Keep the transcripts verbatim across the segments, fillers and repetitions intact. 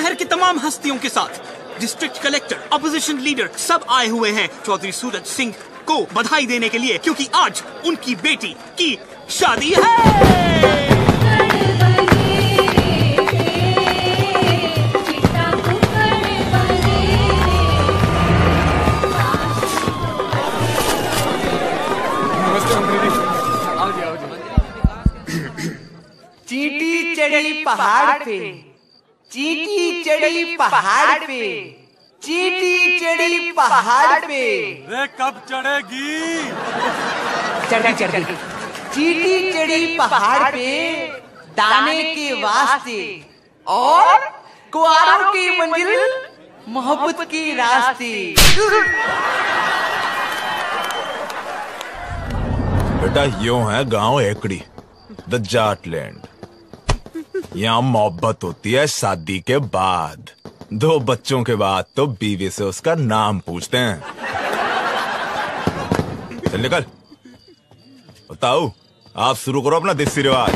शहर के तमाम हस्तियों के साथ डिस्ट्रिक्ट कलेक्टर, अपोजिशन लीडर सब आए हुए हैं चौधरी सूरज सिंह को बधाई देने के लिए, क्योंकि आज उनकी बेटी की शादी है। चींटी चढ़ी पहाड़ पे, चींटी चढ़ी पहाड़ पे, चींटी चढ़ी पहाड़ पे। रे कब चढ़ेगी? चढ़ी चढ़ी चींटी चढ़ी पहाड़ पे दाने के वास्ते और कुआरों की मंजिल मोहब्बत की रास्ते। बेटा यूं है गांव एकड़ी, द जाट लैंड। यहाँ मोहब्बत होती है शादी के बाद, दो बच्चों के बाद तो बीवी से उसका नाम पूछते हैं। चल निकल। बताओ, आप शुरू करो अपना देसी रिवाज।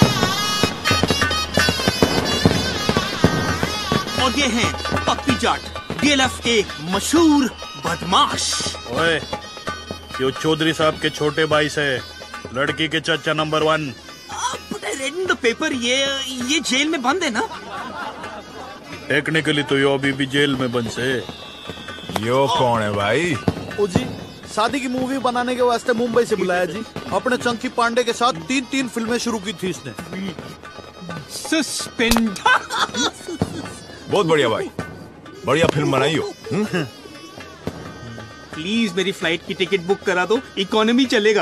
और ये हैं पप्पी जाट, डीएलएफ के मशहूर बदमाश। ओए, यो चौधरी साहब के छोटे भाई से लड़की के चाचा नंबर वन। द पेपर, ये ये जेल में बंद है ना? टेक्निकली तो यो अभी भी जेल में बंद से। यो कौन है भाई? ओ जी, शादी की मूवी बनाने के वास्ते मुंबई से बुलाया जी। अपने चंकी पांडे के साथ तीन तीन फिल्में शुरू की थी इसने। सस्पेंड। बहुत बढ़िया भाई, बढ़िया फिल्म बनाई हो। प्लीज मेरी फ्लाइट की टिकट बुक करा दो, इकोनॉमी चलेगा।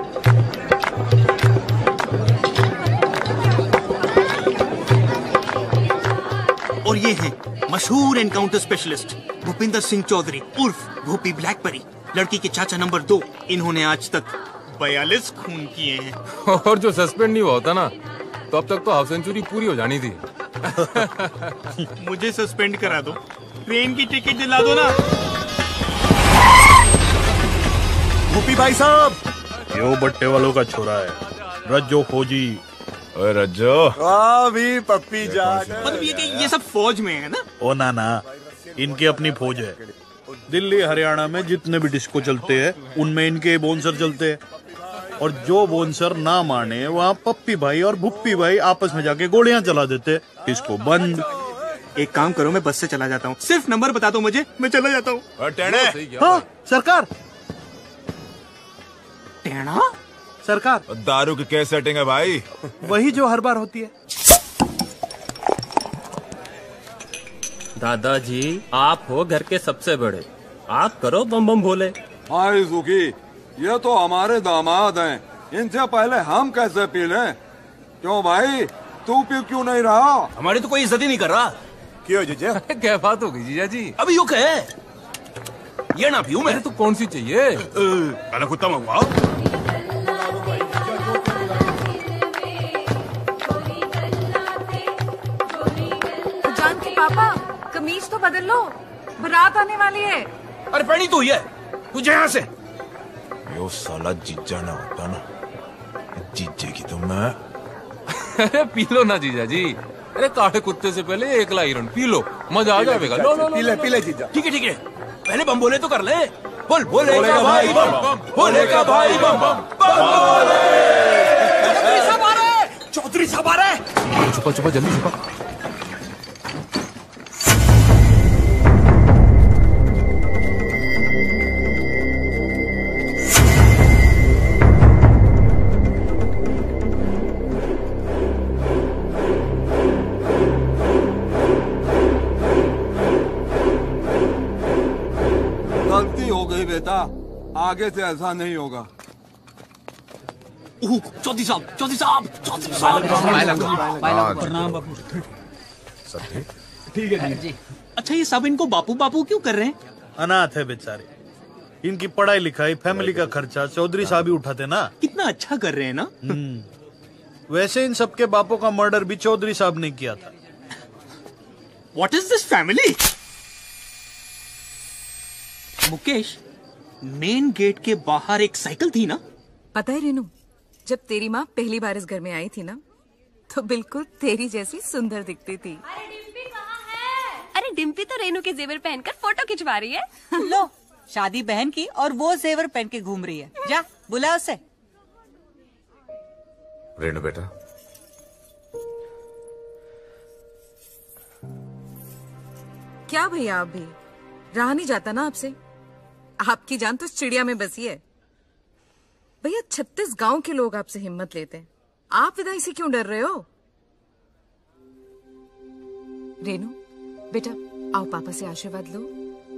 और ये हैं मशहूर एनकाउंटर स्पेशलिस्ट भूपिंदर सिंह चौधरी उर्फ भूपी ब्लैकबेरी, लड़की के चाचा नंबर दो। इन्होंने आज तक बयालीस खून किए हैं। और जो सस्पेंड नहीं हुआ होता ना, तो अब तक तो हाफ सेंचुरी पूरी हो जानी थी। मुझे सस्पेंड करा दो, ट्रेन की टिकट दिला दो ना। भूपी भाई साहब, यो बट्टे वालों का छोरा है, रज्जो फौजी। ओए रज्जो, भी पप्पी जाट। मतलब ये कि ये सब फौज में है ना? ओ ना ना, इनकी अपनी फौज है। दिल्ली हरियाणा में जितने भी डिस्को चलते हैं उनमें इनके बोनसर चलते हैं। और जो बोनसर ना माने वहाँ पप्पी भाई और भुप्पी भाई आपस में जाके गोलियां चला देते। इसको बंद। एक काम करो, मैं बस से चला जाता हूँ, सिर्फ नंबर बता दो मुझे, मैं चला जाता हूँ। हाँ सरकार, टेढ़ा सरकार। दारू की क्या सेटिंग है भाई? वही जो हर बार होती है। दादाजी, आप हो घर के सबसे बड़े, आप करो बम बम भोले। हाय सुखी, ये तो हमारे दामाद हैं, इनसे पहले हम कैसे पी लें? क्यों भाई, तू पी क्यों नहीं रहा? हमारी तो कोई इज्जत ही नहीं कर रहा। क्यों जीजा? क्या बात होगी जीजा जी? अभी यू कहे ये ना पीऊं मैं। तो कौन सी चाहिए? काला कुत्ता मंगवाओ। जान के पापा, कमीज तो बदल लो, बारात आने वाली है। अरे पहनी तो है, तुझे यहाँ से। यो साला जीजा ना होता ना, जीजे की तो मैं। अरे पी लो ना जीजा जी। अरे काटे कुत्ते से पहले एक लाइरन पी लो, मजा आ जाएगा। लो लो पी ले पी ले जीजा। ठीक है ठीक है, पहले बम बोले तो कर ले। बोल बोलेगा भाई बम बम, बोलेगा भाई बम बम बम बोले। चौधरी साहब आ रहे, चौधरी साहब आ रहे। छुपा छुपा जल्दी छुपा। गलती हो गई बेटा, आगे से ऐसा नहीं होगा। चौधरी साहब, चौधरी साहब, चौधरी साहब। ठीक है जी। अच्छा, ये सब इनको बापू बापू क्यों कर रहे हैं? अनाथ है बेचारे, इनकी पढ़ाई लिखाई फैमिली का खर्चा चौधरी साहब ही उठाते ना। कितना अच्छा कर रहे हैं ना। वैसे इन सबके बापों का मर्डर भी चौधरी साहब ने किया था। What is this family? Mukesh, main gate के बाहर एक साइकिल थी ना? पता है रेनू, जब तेरी माँ पहली बार इस घर में आई थी ना, तो बिल्कुल तेरी जैसी सुंदर दिखती थी। अरे डिम्पी कहाँ है? डिम्पी तो रेनू के जेवर पहनकर फोटो खिंचवा रही है। लो, शादी बहन की और वो जेवर पहन के घूम रही है। जा बुला उसे। रेनू बेटा, क्या भैया आप भी रहा नहीं जाता ना आपसे। आपकी जान तो चिड़िया में बसी है। भैया छत्तीस गांव के लोग आपसे हिम्मत लेते हैं, आप विदाई से क्यों डर रहे हो? रेनू बेटा आओ, पापा से आशीर्वाद लो।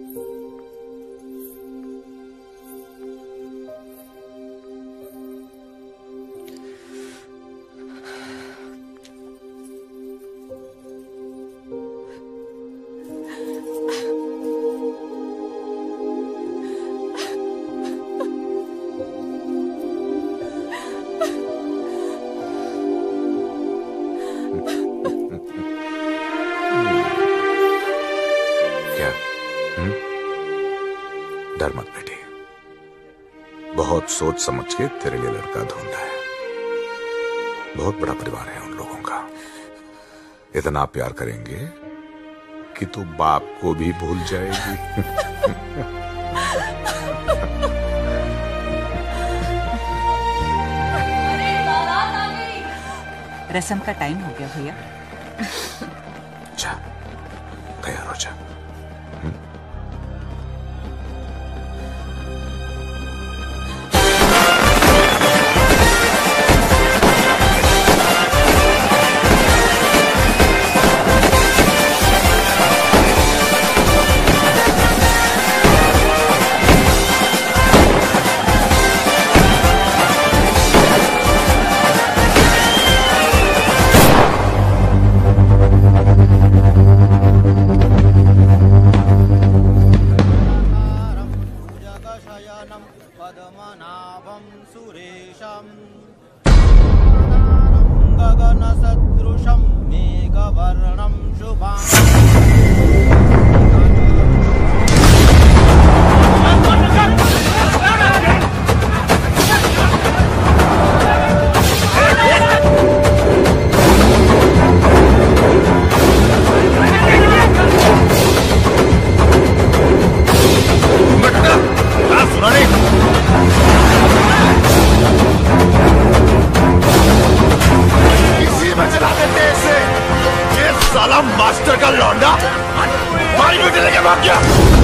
डर मत बेटी, बहुत सोच समझ के तेरे लिए लड़का ढूंढा है। बहुत बड़ा परिवार है उन लोगों का, इतना प्यार करेंगे कि तू बाप को भी भूल जाएगी। रस्म का टाइम हो गया भैया। जा तैयार हो जा। मास्टर का लौंडा हमारी बेटे लेके भाग गया।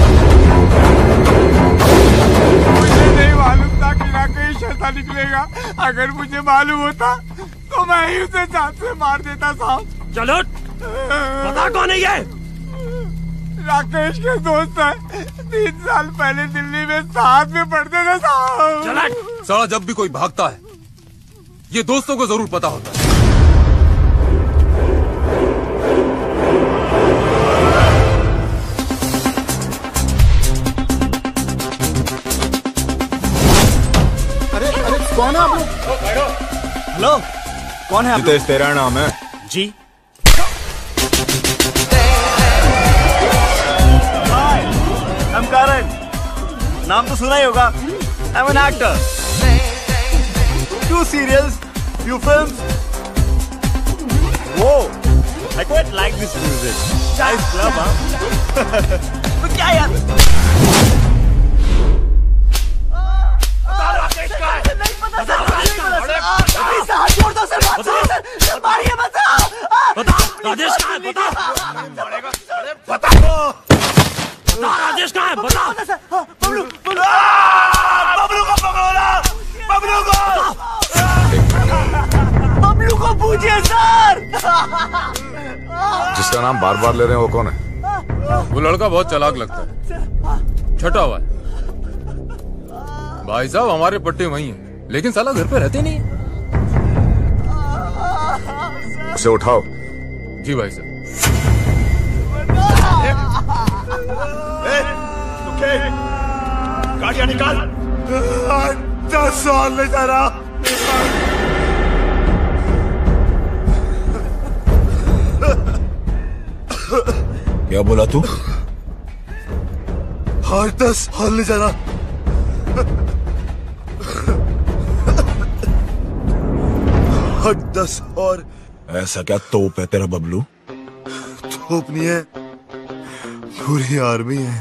मुझे नहीं मालूम था कि राकेश ऐसा निकलेगा। अगर मुझे मालूम होता तो मैं ही उसे जान से मार देता साहब। चलो पता कौन है ये? राकेश के दोस्त है, तीन साल पहले दिल्ली में साथ में पढ़ते थे साहब। साला जब भी कोई भागता है ये दोस्तों को जरूर पता होता है। कौन है आप लोग? हेलो, कौन है आप? जितेश तेरा नाम है? जी। Hi, I am Karan. नाम तो सुना ही होगा। I am an actor. Two serials, few films. Whoa, I quite like this music. Nice club, huh? तो क्या यार? राजेश कहाँ है? बता। बता। बता राजेश कहाँ है? बता। बबलू, बबलू, बबलू को पकड़ो ना, बबलू को। बबलू को पूछिए सर। जिसका नाम बार बार ले रहे हैं वो कौन है? वो लड़का बहुत चालाक लगता है, छटा हुआ है। भाई साहब हमारे पट्टे वही हैं, लेकिन साला घर पे रहते नहीं है। उसे उठाओ। जी भाई साहब। गाड़ियां निकाल। दस साल ले जा रहा। क्या बोला तू? हर दस हॉल ले जाना। हर दस और ऐसा क्या तोप है तेरा बबलू? तोप नहीं है, पूरी आर्मी है।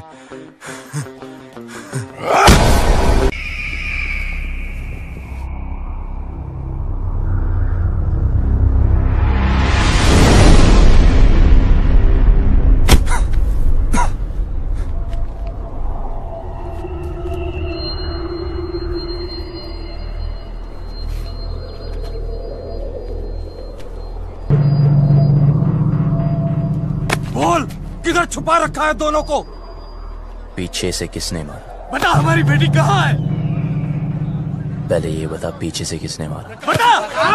बोल, किधर छुपा रखा है दोनों को? पीछे से किसने मारा? बता, हमारी बेटी कहाँ है? पहले ये बता, पीछे से किसने मारा? बता!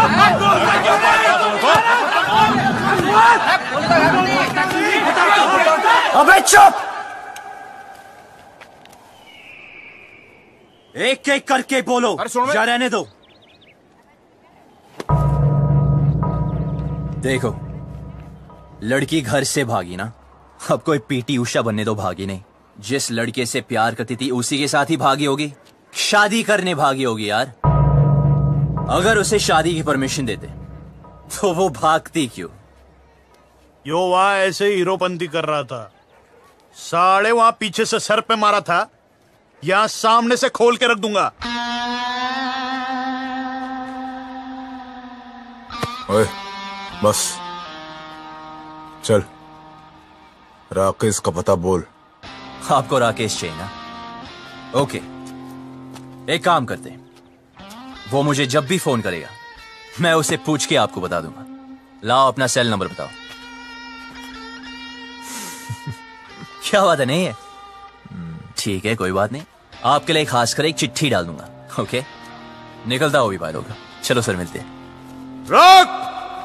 अबे चुप! एक एक करके बोलो, या रहने दो। देखो, लड़की घर से भागी ना, अब कोई पीटी उषा बनने दो भागी नहीं। जिस लड़के से प्यार करती थी उसी के साथ ही भागी होगी, शादी करने भागी होगी यार। अगर उसे शादी की परमिशन देते तो वो भागती क्यों? यो वहां ऐसे हीरोपंती कर रहा था, साले वहां पीछे से सर पे मारा था, यहां सामने से खोल के रख दूंगा। ओए, बस चल, राकेश का पता बोल। आपको राकेश चाहिए ना? ओके, एक काम करते हैं, वो मुझे जब भी फोन करेगा मैं उसे पूछ के आपको बता दूंगा। लाओ अपना सेल नंबर बताओ। क्या बात है, नहीं है? ठीक है, कोई बात नहीं, आपके लिए खास कर एक चिट्ठी डाल दूंगा। ओके, निकलता हो भी बात होगा। चलो सर, मिलते हैं। रोक!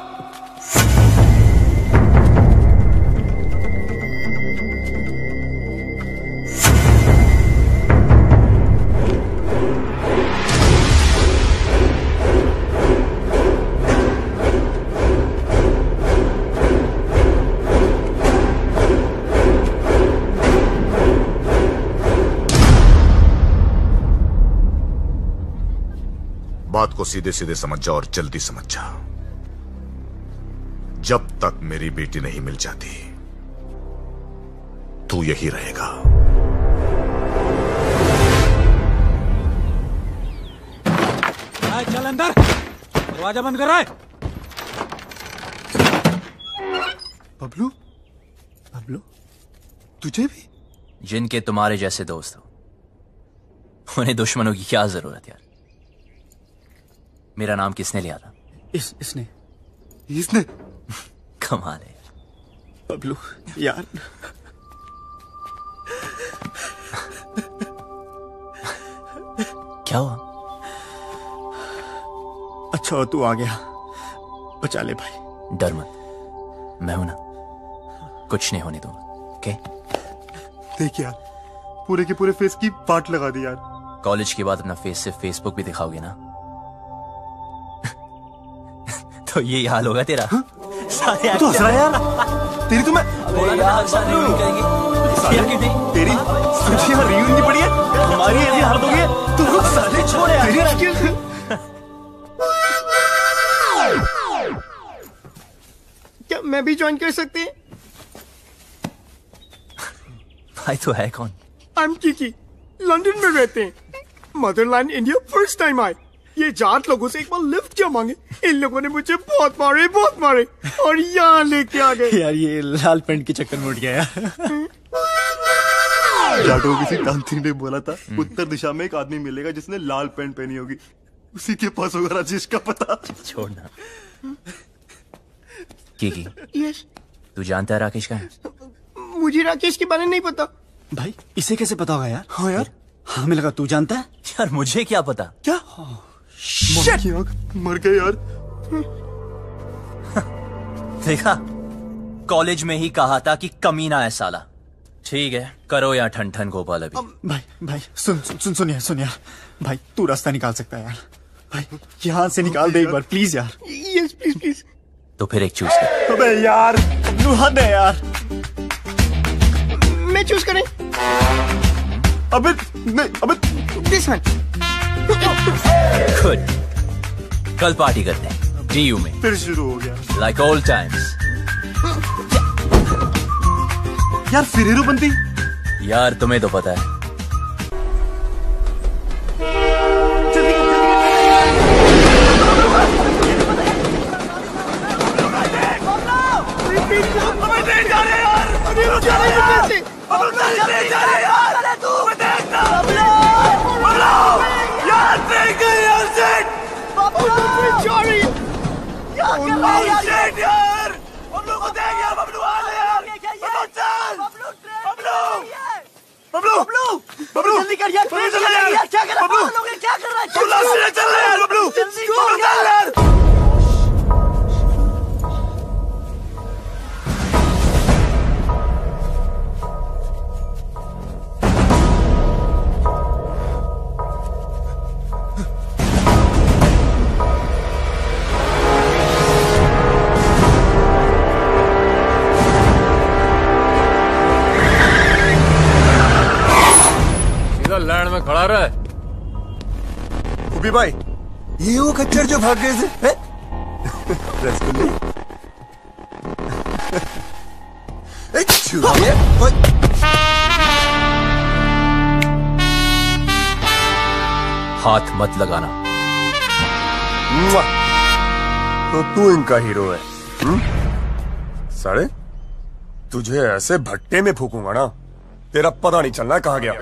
बात को सीधे सीधे समझ जा और जल्दी समझ जा। जब तक मेरी बेटी नहीं मिल जाती तू यही रहेगा। चल अंदर, दरवाजा बंद कर रहा है। बबलू, बबलू, तुझे भी? जिनके तुम्हारे जैसे दोस्त हो उन्हें दुश्मनों की क्या जरूरत यार। मेरा नाम किसने लिया था? इस इसने इसने कमाल है बबलू यार। क्या हुआ? अच्छा तू आ गया, बचा ले भाई। डर मत, मैं हूं ना, कुछ नहीं होने दूंगा। ओके? देख यार, पूरे के पूरे फेस की पाट लगा दी यार। कॉलेज के बाद अपना फेस से फेसबुक भी दिखाओगे ना तो ये हाल होगा तेरा। सारे तू हंस रहा है यार? तेरी तो मैं बोला यार, सारे रियूनियन करेंगे। तेरी सोची यार, रियूनियन नहीं पड़ी है, हमारी ऐसी हालत हो गई है। तू रुक साले, छोड़ यार। क्या मैं भी ज्वाइन कर सकते हैं? भाई तो है कौन? आई एम किकी, लंदन में रहते हैं। मदरलैंड इंडिया फर्स्ट टाइम आए। ये जाट लोगों से एक बार लिफ्ट क्या मांगे, इन लोगों ने मुझे बहुत मारे बहुत मारे और यहाँ लेके आ गए। यार ये लाल पेंट के चक्कर में उठ गया यार। जाटों किसी तांत्रिक ने बोला था उत्तर दिशा में एक आदमी मिलेगा जिसने लाल पेंट पहनी होगी, उसी के पास होगा राजेश का पता। छोड़ना। किकी, यस, तू जानता है राकेश का है? मुझे राकेश के बारे में नहीं पता। भाई इसे कैसे पता होगा यार? हाँ यार, हमें लगा तू जानता है। यार मुझे क्या पता? क्या? मर गए यार। देखा, कॉलेज में ही कहा था कि कमीना है साला। ठीक है, करो या ठन ठन गोपाल अभी। भाई भाई सुन सुन सुन सुन यार, सुन यार भाई, तू रास्ता निकाल सकता है यार। भाई यहाँ से निकाल दे एक बार प्लीज यार। Yes please please. तो फिर एक चूज कर। अबे यार, तू हद है यार। मैं चूज करें? अबे नहीं, अबे दिस वन। गुड, कल पार्टी करते हैं डीयू में। फिर शुरू हो गया लाइक ओल्ड टाइम्स। यार फिर हीरो बनती। यार तुम्हें तो पता है। बबलू जल्दी कर यार, क्या कर रहा है? क्या कर रहा है? तू लास्ट से चल रहा है बबलू, जल्दी कर यार। लैंड में खड़ा रहा है। उबी भाई, ये वो खच्चर जो भाग गए थे। रसगुल्ले। हाथ मत लगाना। तो तू इनका हीरो है। हुँ? साले तुझे ऐसे भट्टे में फूकूंगा ना, तेरा पता नहीं चलना कहाँ गया।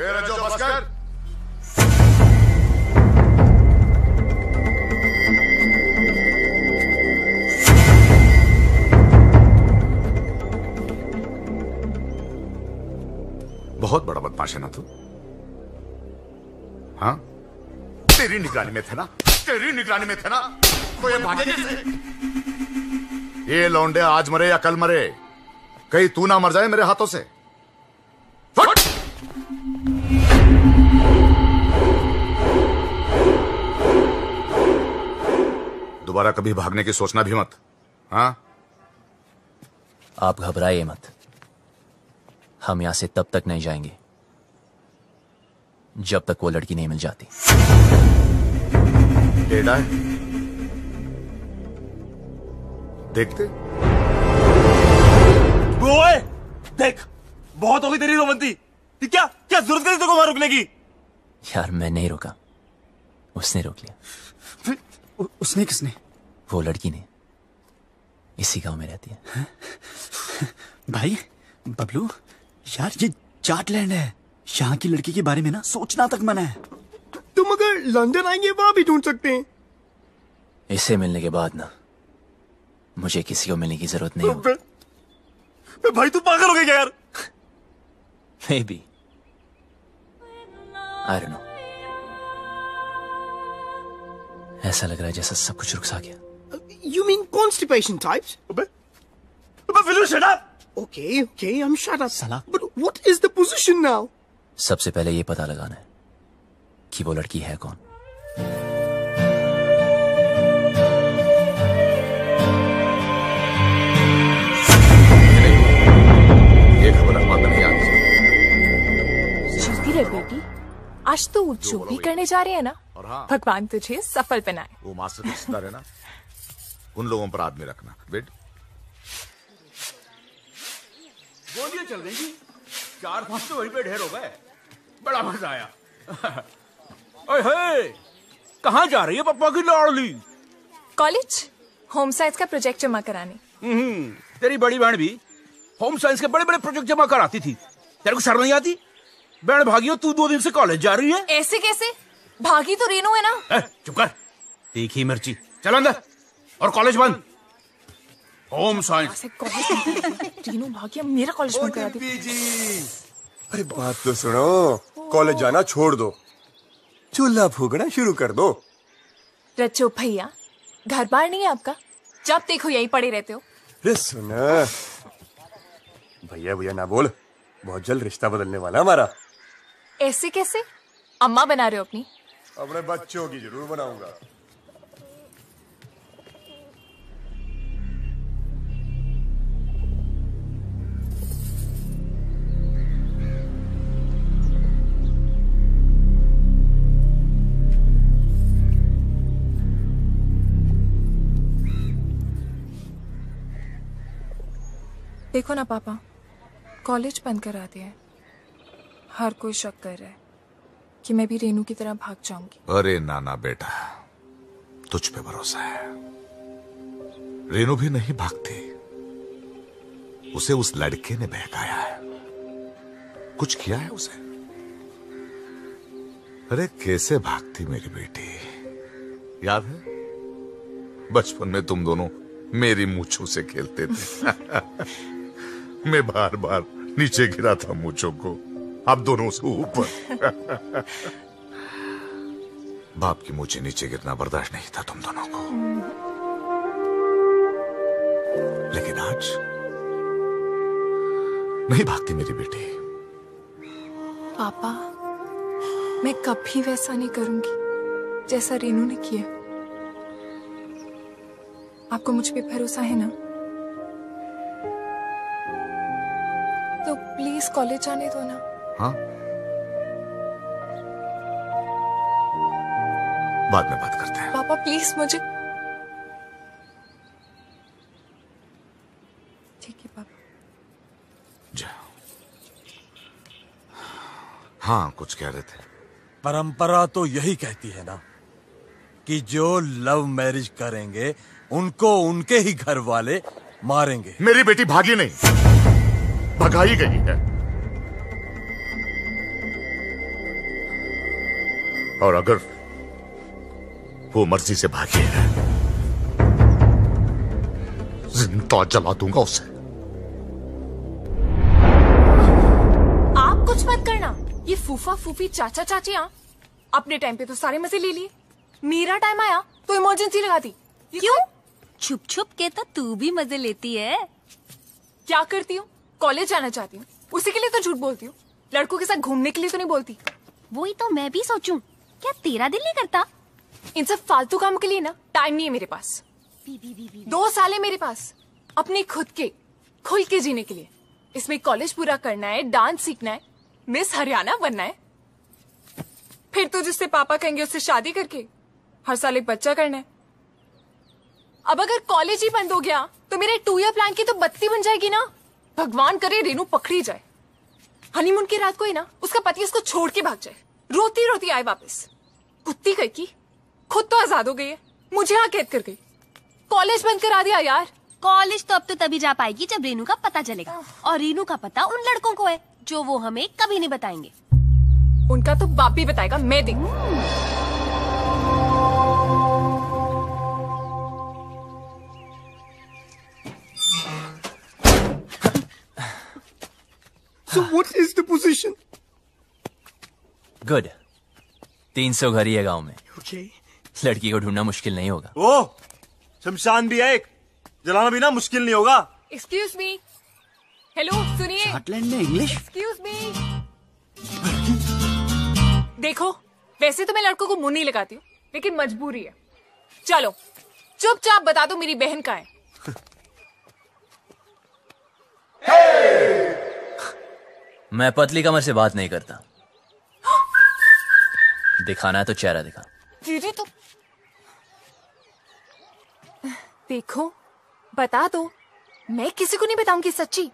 बहुत बड़ा बदमाश है ना तू। हाँ, तेरी निगरानी में थे ना, तेरी निगरानी में थे ना, तो ये भागे कैसे? ये लौंडे आज मरे या कल मरे, कहीं तू ना मर जाए मेरे हाथों से। फट! दोबारा कभी भागने की सोचना भी मत। हाँ, आप घबराइए मत, हम यहां से तब तक नहीं जाएंगे जब तक वो लड़की नहीं मिल जाती। टेढ़ा है, देखते। ओए, देख, बहुत होगी तेरी रोमंती। क्या क्या जरूरत है तेरे को वहां रुकने की? यार मैं नहीं रुका, उसने रोक लिया। फिर उ, उसने किसने? वो लड़की ने, इसी गांव में रहती है। भाई बबलू, यार ये जाटलैंड है, यहाँ की लड़की के बारे में ना सोचना तक मना है। तुम अगर लंदन आएंगे वहां भी ढूंढ सकते हैं। इसे मिलने के बाद ना मुझे किसी को मिलने की जरूरत नहीं होगी। भाई तू पागल हो गया क्या यार? Maybe. I don't know. ऐसा लग रहा है जैसा सब कुछ रुक सा गया। You mean constipation types? Will you shut up? Okay, okay, I'm shut up. Salah. But what is the position now? सबसे पहले ये पता लगाना है कि वो लड़की है कौन। ये खबर अखबार में नहीं आनी चाहिए। रे बेटी, आज तो जो भी करने जा रहे हैं ना, भगवान तुझे सफल बनाए। वो मास्टर के सितारे ना, उन लोगों पर आदमी रखना। वेट, गोलियां चल गई, चार पांच तो वहीं पे ढेर हो गए। बड़ा मजा आया। अरे कहाँ जा रही है पप्पा की लाडली? कॉलेज होम साइंस का प्रोजेक्ट जमा कराने। हम्म, तेरी बड़ी बहन भी होम साइंस के बड़े बड़े प्रोजेक्ट जमा कराती थी। तेरे को शर्म नहीं आती? बहन भागियो, तू दो दिन से कॉलेज जा रही है। ऐसे कैसे? भागी तो रेनू है ना। चुप कर, तीखी मिर्ची। चल अंदर, और कॉलेज बंद। Home science. रेनू भागी, अब मेरा कॉलेज बंद करा दी। अरे बात तो सुनो, कॉलेज जाना छोड़ दो, चूल्हा फूकना शुरू कर दो। रचो भैया, घर बार नहीं है आपका? जब देखो यही पड़े रहते हो। अरे सुना, भैया भैया ना बोल, बहुत जल्द रिश्ता बदलने वाला हमारा। ऐसे कैसे? अम्मा बना रहे हो अपनी? अपने बच्चों की जरूर बनाऊंगा। देखो ना पापा, कॉलेज बंद करा दिया है। हर कोई शक कर रहा है कि मैं भी रेनू की तरह भाग जाऊंगी। अरे नाना बेटा, तुझ पे भरोसा है। रेनू भी नहीं भागती, उसे उस लड़के ने बहकाया है, कुछ किया है उसे। अरे कैसे भागती मेरी बेटी, याद है बचपन में तुम दोनों मेरी मूंछों से खेलते थे। मैं बार बार नीचे गिरा था मूंछों को, अब दोनों से ऊपर। बाप की मूंछें नीचे गिरना बर्दाश्त नहीं था तुम दोनों को, लेकिन आज नहीं भागती मेरी बेटी। पापा, मैं कभी वैसा नहीं करूंगी जैसा रेनू ने किया। आपको मुझ पे भरोसा है ना? तो प्लीज कॉलेज जाने दो ना। हाँ, बाद में बात करते हैं। पापा प्लीज मुझे। ठीक है पापा। जा। हाँ, कुछ कह रहे थे। परंपरा तो यही कहती है ना कि जो लव मैरिज करेंगे उनको उनके ही घर वाले मारेंगे। मेरी बेटी भागी नहीं, भगाई गई है। और अगर वो मर्जी से भागी है, जिंदा जला दूंगा उसे। आप कुछ मत करना। ये फूफा फूफी चाचा चाचियां अपने टाइम पे तो सारे मजे ले लिए, मेरा टाइम आया तो इमरजेंसी लगा दी। क्यों? छुप छुप के तो तू भी मजे लेती है। क्या करती हूँ? कॉलेज जाना चाहती हूँ, उसी के लिए तो झूठ बोलती हूँ। लड़कों के साथ घूमने के लिए तो नहीं बोलती। वही तो मैं भी सोचूं, क्या तेरा दिल नहीं करता? इन सब फालतू काम के लिए ना टाइम नहीं है मेरे पास। बी, बी, बी, बी, दो साल है मेरे पास अपने खुद के खुल के जीने के लिए। इसमें कॉलेज पूरा करना है, डांस सीखना है, मिस हरियाणा बनना है, फिर तो जिससे पापा कहेंगे उससे शादी करके हर साल एक बच्चा करना है। अब अगर कॉलेज ही बंद हो गया तो मेरे टू ईयर प्लान की तो बत्ती बन जाएगी ना। भगवान करे रेनू पकड़ी जाए, हनीमून की रात को ही ना उसका पति उसको छोड़ के भाग जाए, रोती रोती आए वापस। कुत्ती कह की खुद तो आजाद हो गई है, मुझे यहाँ कैद कर गई। कॉलेज बंद करा दिया यार। कॉलेज तो अब तो तभी जा पाएगी जब रेनू का पता चलेगा, और रेनू का पता उन लड़कों को है जो वो हमें कभी नहीं बताएंगे। उनका तो बाप भी बताएगा, मैं देखूं। So what is the position? Good. तीन सौ घर ही है गांव में। Okay. लड़की को ढूंढना मुश्किल नहीं होगा। ओ, शमशान भी है एक, जलाना भी ना मुश्किल नहीं होगा। Excuse me. हेलो सुनिए। स्कॉटलैंड में इंग्लिश। Excuse me. देखो, वैसे तो मैं लड़कों को मुंह नहीं लगाती हूँ, लेकिन मजबूरी है। चलो चुपचाप बता दो मेरी बहन कहाँ है। मैं पतली कमर से बात नहीं करता। दिखाना है तो चेहरा दिखा। दीदी तो देखो, बता दो, मैं किसी को नहीं बताऊंगी सच्ची।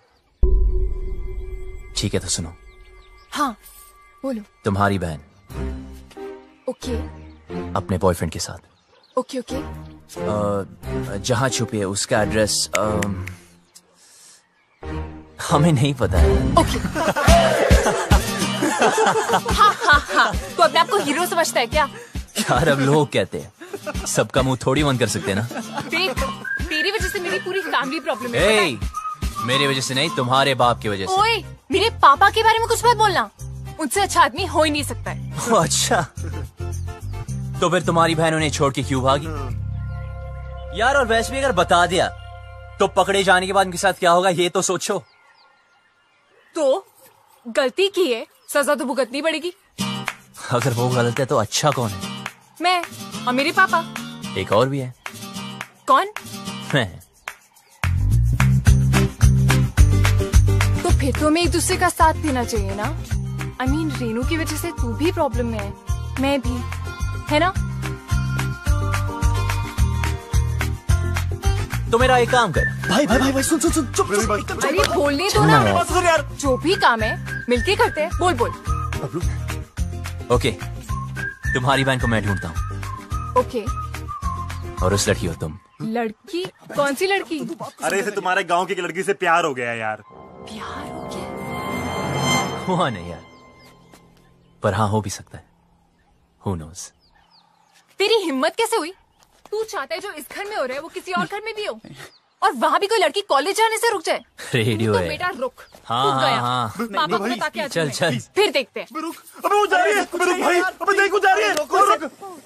ठीक है तो सुनो। हाँ बोलो। तुम्हारी बहन ओके। अपने बॉयफ्रेंड के साथ ओके ओके। अ, जहाँ छुपी है उसका एड्रेस अ, हमें नहीं पता है। ओके। हाँ हाँ हाँ, तो अपने आप को हीरो समझता है क्या? यार अब लोग कहते हैं, सबका मुंह थोड़ी बंद कर सकते हैं ना। देख, तेरी वजह से मेरी पूरी फैमिली प्रॉब्लम है। ए, मेरी वजह से नहीं, तुम्हारे बाप की वजह से। ओए, मेरे पापा के बारे में कुछ मत बोलना, उनसे अच्छा आदमी हो ही नहीं सकता है। ओ, अच्छा, तो फिर तुम्हारी बहन उन्हें छोड़ के क्यों भागी? यार और वैसे भी अगर बता दिया तो पकड़े जाने के बाद उनके साथ क्या होगा ये तो सोचो। तो गलती की है, सजा तो भुगतनी पड़ेगी। अगर वो गलत है तो अच्छा कौन है? मैं और मेरे पापा। एक और भी है। कौन? मैं। तो फिर तो हमें एक दूसरे का साथ देना चाहिए ना। I I mean mean, Renu की वजह से तू भी प्रॉब्लम में है, मैं भी, है ना? तो मेरा एक काम कर। भाई भाई भाई भाई सुन सुन सुन चुप चुप। अरे बोलने दो ना यार। जो भी काम है मिलके करते हैं। बोल बोल। ओके, तुम्हारी बहन को मैं ढूंढता हूँ ओके। और उस लड़की हो तुम। लड़की? कौन सी लड़की? अरे इसे तुम्हारे गांव की लड़की से प्यार हो गया यार। प्यार हो गया? हुआ नहीं यार, पर हाँ हो भी सकता है। Who knows? तेरी हिम्मत कैसे हुई? तू चाहता है जो इस घर में हो रहा है वो किसी और घर में भी हो, और वहाँ भी कोई लड़की कॉलेज जाने से रुक जाए। रेडियो तो है। बेटा रुक। हाँ रुक हाँ गया। हाँ। पापा को बता के चल चल। फिर देखते हैं। अबे वो जा रही है। अबे रुक भाई, अबे देखो जा रही है। रुक रुक।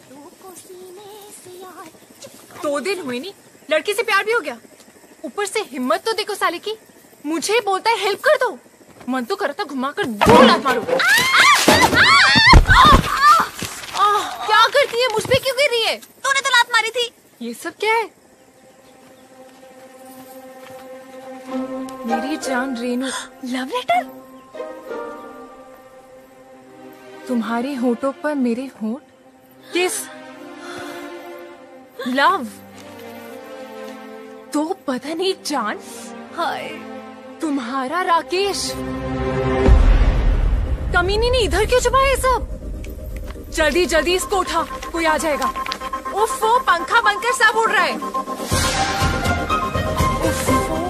दो दिन हुए नहीं, लड़की से प्यार भी हो गया। ऊपर से हिम्मत तो देखो साले की। मुझे बोलता है हेल्प कर दो। मन तो करता घुमा कर दो लात मारो। क्या करती है? मुझ पे क्यों गिर रही है? तूने तो लात मारी थी। ये सब क्या है? मेरी जान रेनू। Love letter? तुम्हारे होठों पर मेरे होठ? किस? लव? तो पता नहीं जान। हाय तुम्हारा राकेश। कमीनी ने इधर क्यों छुपाया ये सब? जल्दी जल्दी इसको उठा, कोई आ जाएगा। उफ, वो पंखा बनकर सब उड़ रहा है। उफ,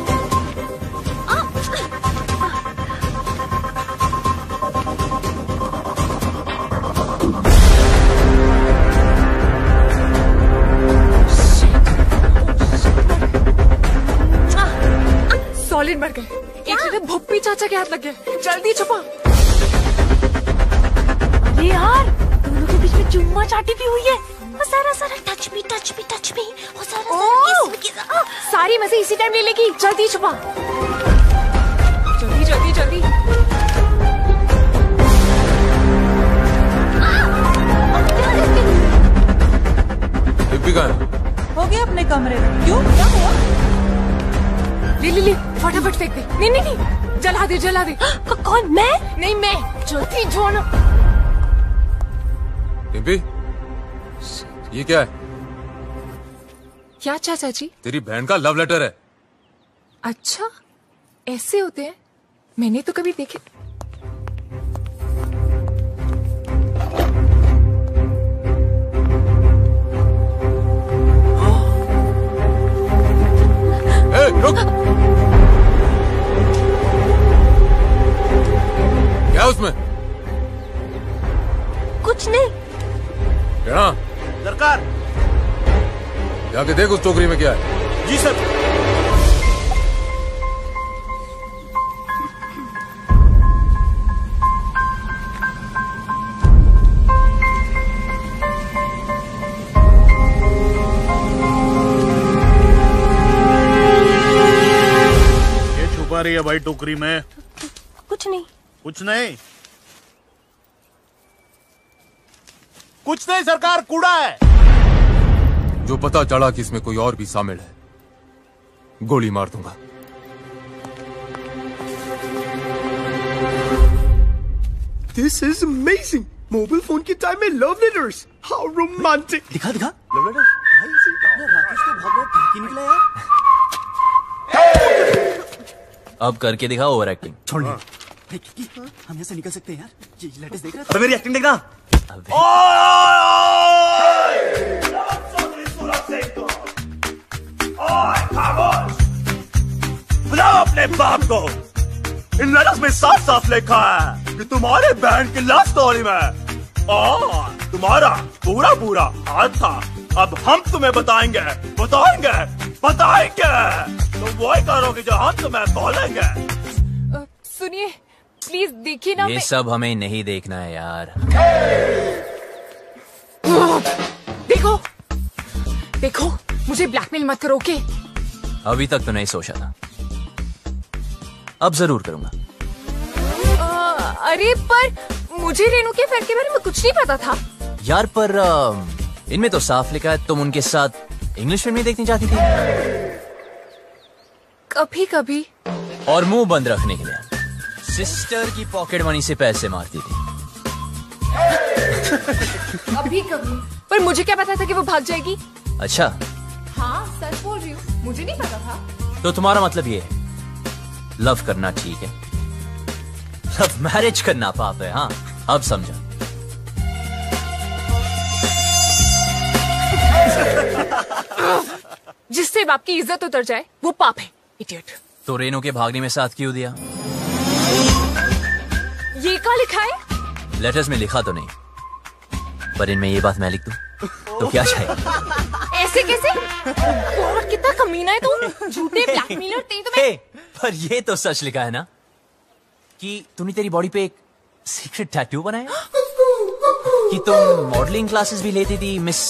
सॉलिड मर गए। एक जगह भुप्पी चाचा के हाथ लग गया। जल्दी छुपा। ये यार दोनों के बीच में चुम्मा चाटी भी हुई है। वो सारा सारा touch me touch me touch me. वो सारा सारा किस किस। सारी मजे इसी टाइम ले लेगी। जल्दी छुपा। जल्दी जल्दी जल्दी। दिव्या कहाँ है? हो गया अपने कमरे में। क्यों क्या हुआ? ले ले ले फटाफट फेंक दे। नहीं नहीं नहीं जला दे जला दे। कौन? मैं? नहीं मैं। जल्दी जो ना। डिम्पी, ये क्या है? क्या चाचा जी? तेरी बहन का लव लेटर है। अच्छा ऐसे होते हैं? मैंने तो कभी देखे। ए, रुक। क्या उसमें? कुछ नहीं। क्या? सरकार। जाके देख उस टोकरी में क्या है। जी सर। ये छुपा रही है भाई टोकरी में? कुछ नहीं। कुछ नहीं? कुछ नहीं सरकार, कूड़ा है। जो पता चला कि इसमें कोई और भी शामिल है, गोली मार दूंगा। This is amazing. Mobile phone के टाइम में लव लेटर्स। How romantic. दिखा दिखा। Love letter? राकेश तो भाग भाग भाग निकला यार। अब करके दिखा ओवर एक्टिंग। छोड़। हम यहाँ से निकल सकते हैं यार। ये लेटेस्ट देख रहा अबे मेरी एक्टिंग देखना। बुलाओ अपने बाप को। इन लेटर्स में साफ साफ लिखा है कि तुम्हारे बहन की लव स्टोरी में और तुम्हारा पूरा पूरा हाथ था। अब हम तुम्हें बताएंगे बताएंगे बताएंगे तुम वही करोगे जो हम तुम्हें बोलेंगे। सुनिए प्लीज देखिए ना। ये सब हमें नहीं देखना है यार। देखो देखो मुझे ब्लैकमेल मत करो। ओके अभी तक तो नहीं सोचा था, अब जरूर करूंगा। आ, अरे पर मुझे रेनू के अफेयर के बारे में कुछ नहीं पता था यार। पर आ, इनमें तो साफ लिखा है तुम उनके साथ इंग्लिश फिल्में देखनी चाहती थी। कभी कभी। और मुंह बंद रखने के लिए सिस्टर की पॉकेट मनी से पैसे मारती थी। कभी कभी। पर मुझे क्या पता था कि वो भाग जाएगी। अच्छा हाँ सच बोल रही हूँ, मुझे नहीं पता था। तो तुम्हारा मतलब ये है लव करना ठीक है, लव मैरिज करना पाप है। हाँ अब समझा। जिससे बाप की इज्जत उतर जाए वो पाप है, इडियट। तो रेनू के भागने में साथ क्यों दिया? ये क्या लिखा है? लेटर्स में लिखा तो नहीं, पर इनमें ये बात मैं लिख दूं तो क्या चाहिए? ऐसे कैसे? गॉड कितना कमीना है तू, झूठे ब्लैकमेलर। तेरी तो मैं hey, पर ये तो सच लिखा है ना कि तूने तेरी बॉडी पे एक सीक्रेट टैटू बनाया, कि तुम मॉडलिंग क्लासेस भी लेती थी मिस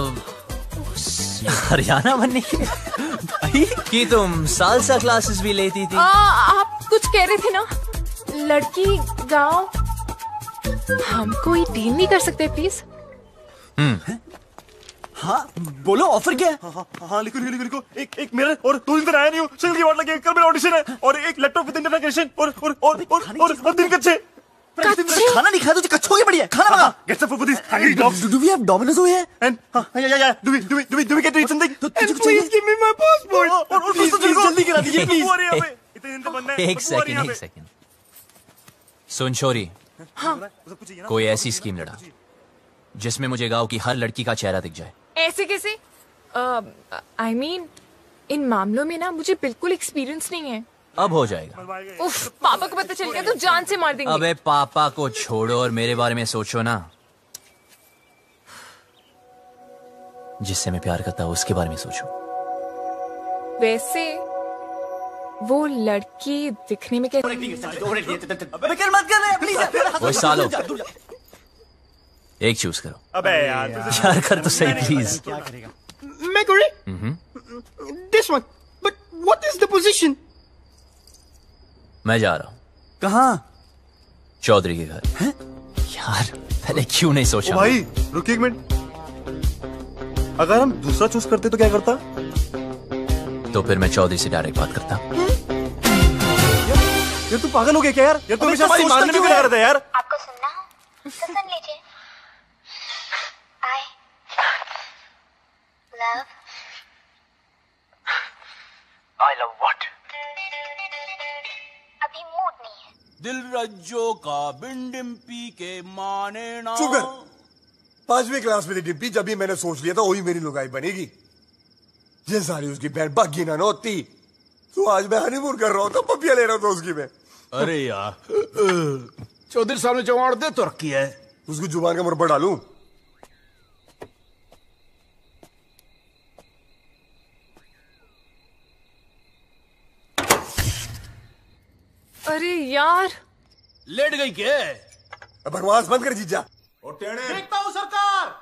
हरियाणा बनने के लिए, कि तुम सालसा क्लासेस भी लेती थी। आ, आप कुछ कह रहे थे ना, लड़की गांव। हम कोई डील नहीं कर सकते प्लीज? हम्म हाँ बोलो, ऑफर क्या है? हाँ, हाँ, हाँ लिखो लिखो लिखो। एक एक मिरर और दो दिन तक आया नहीं हूँ, सिंगल की वाट लगी, कल मेरा ऑडिशन है, और एक लैपटॉप विद इंटरनेट और और और और और और तीन कच्चे। खाना नहीं खाया तो कच्चों की बढ़िया खाना मंगा। Get some food for these hungry dogs. Do we have Domino's over here? And हाँ yeah yeah yeah. Do we do we do we do we get to eat something? तो तुझे कुछ चाहिए? Give me my passport. और और Please, please, जल्दी करा दीजिए please. बुआ यहाँ पे इतने दिन तक बनना है। एक सेकंड एक सेकंड सुन छोरी, कोई ऐसी स्कीम लड़ा जिसमें मुझे गांव की हर लड़की का चेहरा दिख जाए। ऐसे कैसे? आई मीन इन मामलों में ना मुझे बिल्कुल एक्सपीरियंस नहीं है। अब हो जाएगा। उफ, पापा को पता चल गया तो जान से मार देंगे। अबे पापा को छोड़ो और मेरे बारे में सोचो ना। जिससे मैं प्यार करता हूँ उसके बारे में सोचो। वैसे वो लड़की दिखने में कैसी? मत कर प्लीज। वो सालो एक चूज करो। अबे यार यार कर तो सही प्लीज। क्या करेगा? मैं करूँ? This one. But what is the position? मैं जा रहा हूँ। कहाँ? चौधरी के घर। हैं? यार पहले क्यों नहीं सोचा? भाई रुकिए एक मिनट, अगर हम दूसरा चूज करते तो क्या करता? तो फिर मैं चौधरी से डायरेक्ट बात करता। यार तू पागल हो गया क्या यार? यार तू हमेशा हमारी मारने में क्या करता है यार? आपको सुनना हो तो सुन लीजिए। I love I love what? अभी मूड नहीं है। दिल रज्जो का बिन डिम्पी के माने ना। चुप कर। पांचवी क्लास में थी डिम्पी जब भी मैंने सोच लिया था वही मेरी लुगाई बनेगी। ये सारी उसकी बहन बागी ना होती तो आज मैं हनीमून कर रहा हूँ तो पपिया ले रहा हूँ उसकी मैं। अरे यार चौधरी साहब ने जवान दे तो रखी है। उसको जुबान का मुरब्बा डालूं? अरे यार लेट गई क्या? बकवास बंद कर जीजा। देखता हूँ सरकार।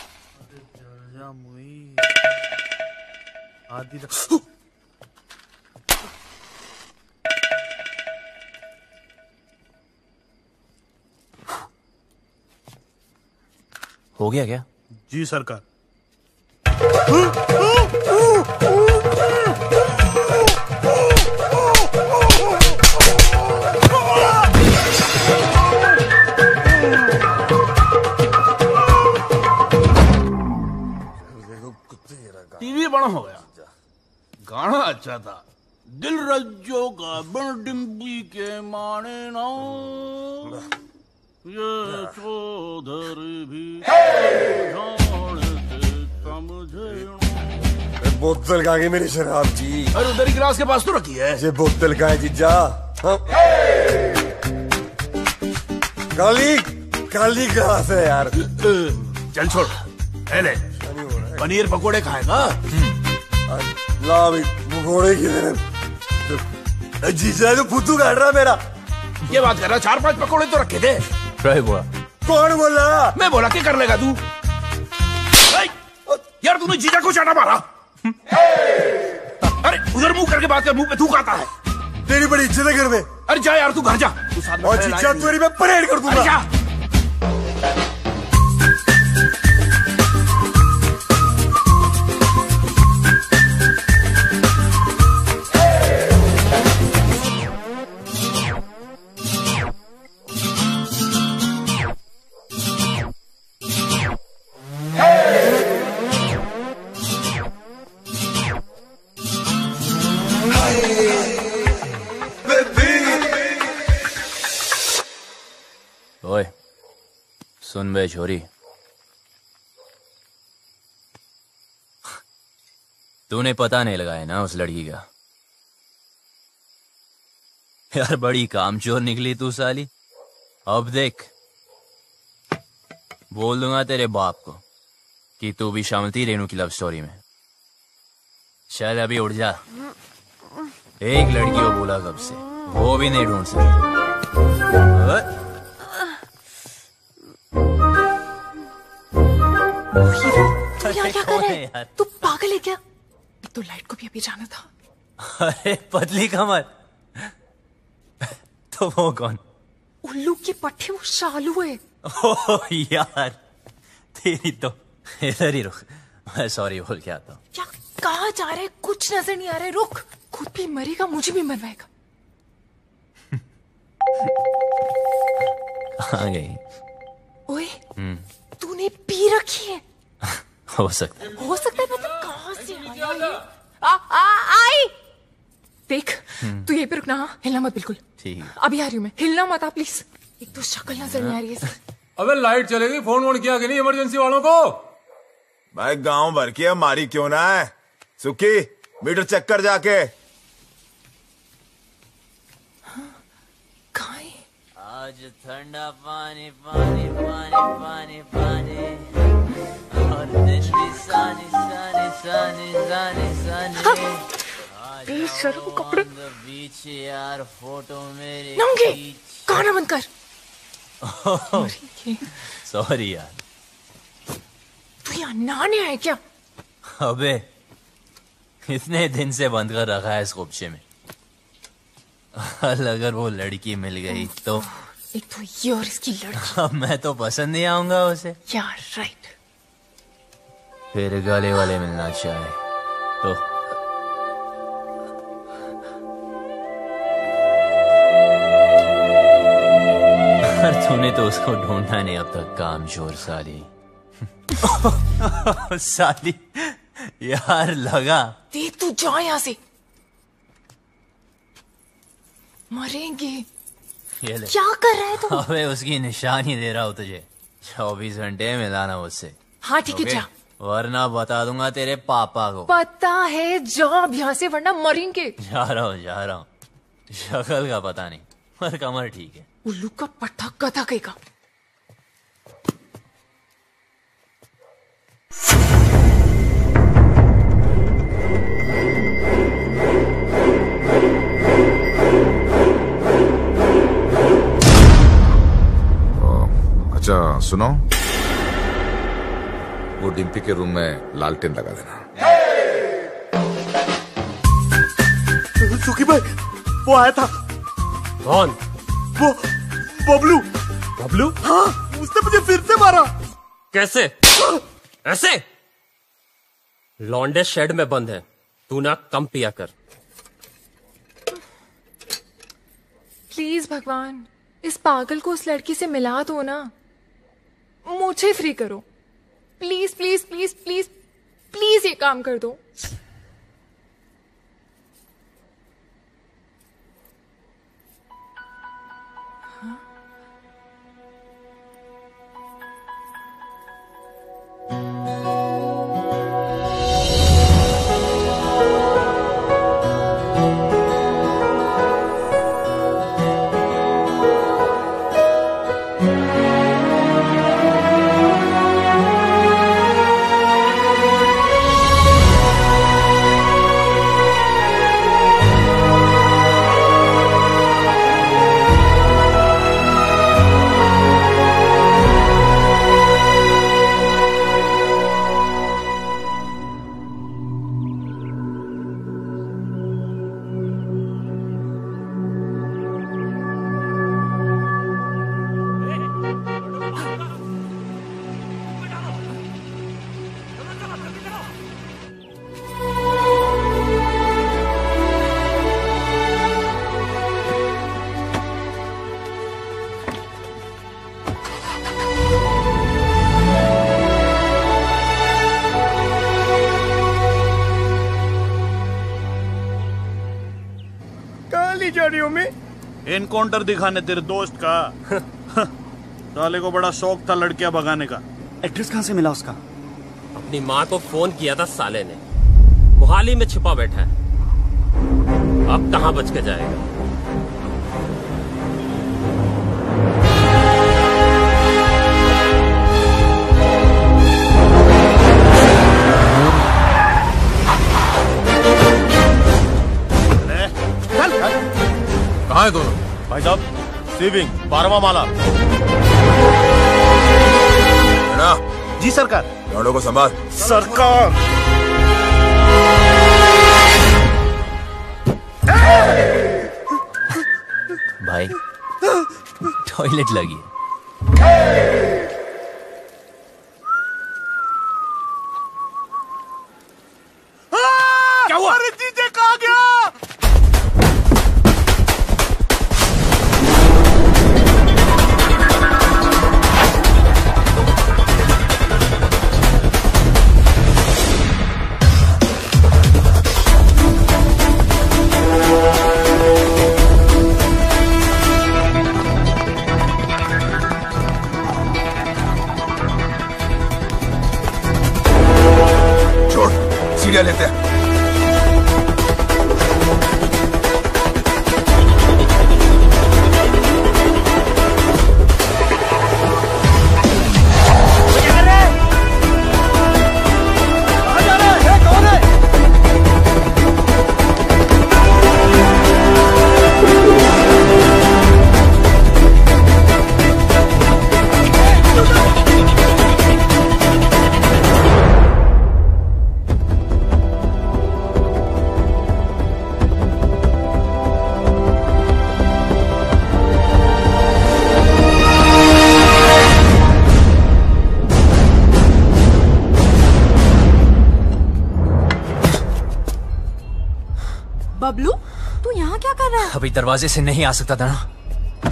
हो गया क्या? जी सरकार। टीवी बड़ा हो गया, गाना अच्छा था। दिल रज्जो का बिन डिम्पी के माने ना, ये चौधरी भी जानते समझे। बोतल का मेरी शराब जी। अरे उधर ही गिलास के पास तो रखी है। ये बोतल का है जीजा। हाँ? काली काली गिलास है यार। चल छोड़। ले पनीर पकोड़े खाएगा? ला भाई पकोड़े की तरह। जीजा तो फुद्दू काट रहा मेरा। ये बात कर रहा, चार पांच पकोड़े तो रखे थे। बोला कौन बोला? मैं बोला क्या कर लेगा तू? यार तूने जीजा को चाटा मारा। अरे उधर मुंह करके बात कर, मुंह पे थूक आता है। तेरी बड़ी इज्जत है घर में। अरे जा यार तू घर जा। तू साथ में और जीजा तेरी मैं परेड कर दूंगा। जा। सुन बे छोरी, तूने पता नहीं लगाया ना उस लड़की का। यार बड़ी कामचोर निकली तू साली। अब देख, बोल दूंगा तेरे बाप को कि तू भी शामिल थी रेनू की लव स्टोरी में। चल अभी उठ जा। एक लड़की को बोला कब से, वो भी नहीं ढूंढ सकती। तू यहाँ क्या कर रहा है? तू पागल है क्या? तो लाइट को भी अभी जाना था। अरे पतली कमर, तो वो कौन? उल्लू की पट्टी, वो शालू है। ओह यार, तेरी तो। इधर ही रुक, मैं सॉरी बोल के आता हूँ। क्या कहाँ जा रहे? कुछ नजर नहीं आ रहा है। रुक, खुद भी मरेगा, मुझे भी मरवाएगा। आ गई। ओए, हम्म, तूने पी रखी है? हो सकता है। हो सकता है मतलब कहाँ से आया ये? आ, आ, आई। देख, तू यहीं पे रुकना। हाँ, हिलना मत बिल्कुल। ठीक है। अभी आ रही हूँ मैं, हिलना मत आप प्लीज। एक तो शक्ल नजर नहीं आ रही है। अबे लाइट चलेगी, फोन वोन किया कि नहीं इमरजेंसी वालों को? भाई गांव भर की है, मारी क्यों ना है? सुखी, मीटर चेक कर जाके। आज ठंडा पानी पानी पानी पानी पानी, और दिन भी सानी सानी सानी सानी सानी। बेशर्म कपड़े। बीच यार फोटो मेरे। नंगे, गाना बंद कर। सॉरी यार। तू यहाँ नहाने आया क्या? अबे इतने दिन से बंद कर रखा है इस खुबचे में। अगर वो लड़की मिल गई तो। एक तो ये और इसकी लड़की। अब मैं तो पसंद नहीं आऊंगा उसे। यार राइट। फिर गले वाले मिलना चाहे तो। तूने तो उसको ढूंढा नहीं अब तक, कामचोर साली। साली यार लगा। देख तू जा यहाँ से, मरेंगे। ये ले। क्या कर रहा है तू? अबे उसकी निशानी दे रहा हूँ तुझे। चौबीस घंटे मिलाना मुझसे। हाँ ठीक है, जा। वरना बता दूंगा तेरे पापा को। पता है, जा अब यहाँ से वरना मरेंगे। जा रहा हूँ जा रहा हूँ। शक्ल का पता नहीं, पर कमर ठीक है। उल्लू का पट्टा गधा कहेगा। अच्छा सुनो, वो डिम्पी के रूम में लालटेन लगा देना। सुखी भाई, वो आया था। कौन? वो बबलू। बबलू? हाँ, उसने मुझे फिर से मारा। कैसे? ऐसे? लौंडे शेड में बंद है, तू ना कम पिया कर। प्लीज भगवान, इस पागल को उस लड़की से मिला दो ना। मुझे फ्री करो, please please please please please ये काम कर दो। एनकाउंटर दिखाने तेरे दोस्त का। साले को बड़ा शौक था लड़कियां भगाने का। एड्रेस कहाँ से मिला उसका? अपनी माँ को फोन किया था साले ने, मोहाली में छिपा बैठा है। अब कहाँ बच के जाएगा? कहाँ है दोनों? भाई साहब, सीविंग बारहवां माला। जी सरकार। लौंडों को संभाल। सरकार। भाई टॉयलेट लगी। क्या हुआ? अरे जीजे कहाँ गया? सीढ़ियां लेते हैं। बबलू, तू यहाँ क्या कर रहा है? अभी दरवाजे से नहीं आ सकता था ना।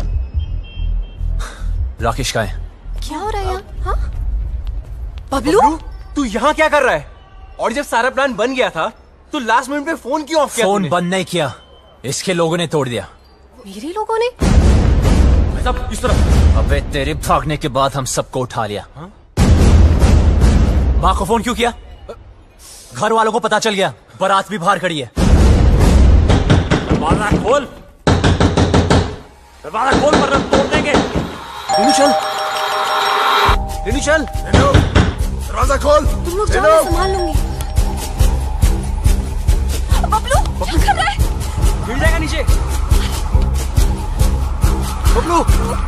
राकेश का है। क्या हो रहा है यहाँ? हाँ? बबलू, तू यहाँ क्या कर रहा है? और जब सारा प्लान बन गया था तो लास्ट मिनट पे फोन क्यों ऑफ किया? फोन बंद नहीं किया, इसके लोगों ने तोड़ दिया। मेरे लोगों ने? सब इस तरफ। अबे तेरे भागने के बाद हम सबको उठा लिया। माँ को फोन क्यों किया? घर वालों को पता चल गया, बारात भी बाहर खड़ी है। दरवाजा खोल, दरवाजा खोल वरना तोड़ देंगे। रेनू चल, रेनू चल, दरवाजा खोल। तुम लोग जाओ, मैं संभाल लूंगी। बबलू, क्या कर रहा है? गिर जाएगा नीचे। बबलू,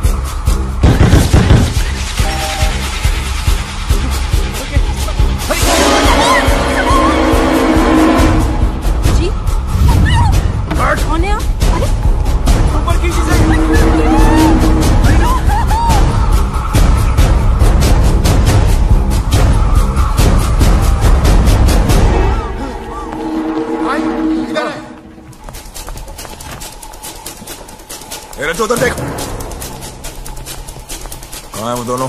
जी कौन है आप? अरे ऊपर की चीजें। मेरे तो उधर देख। कहाँ है वो दोनों?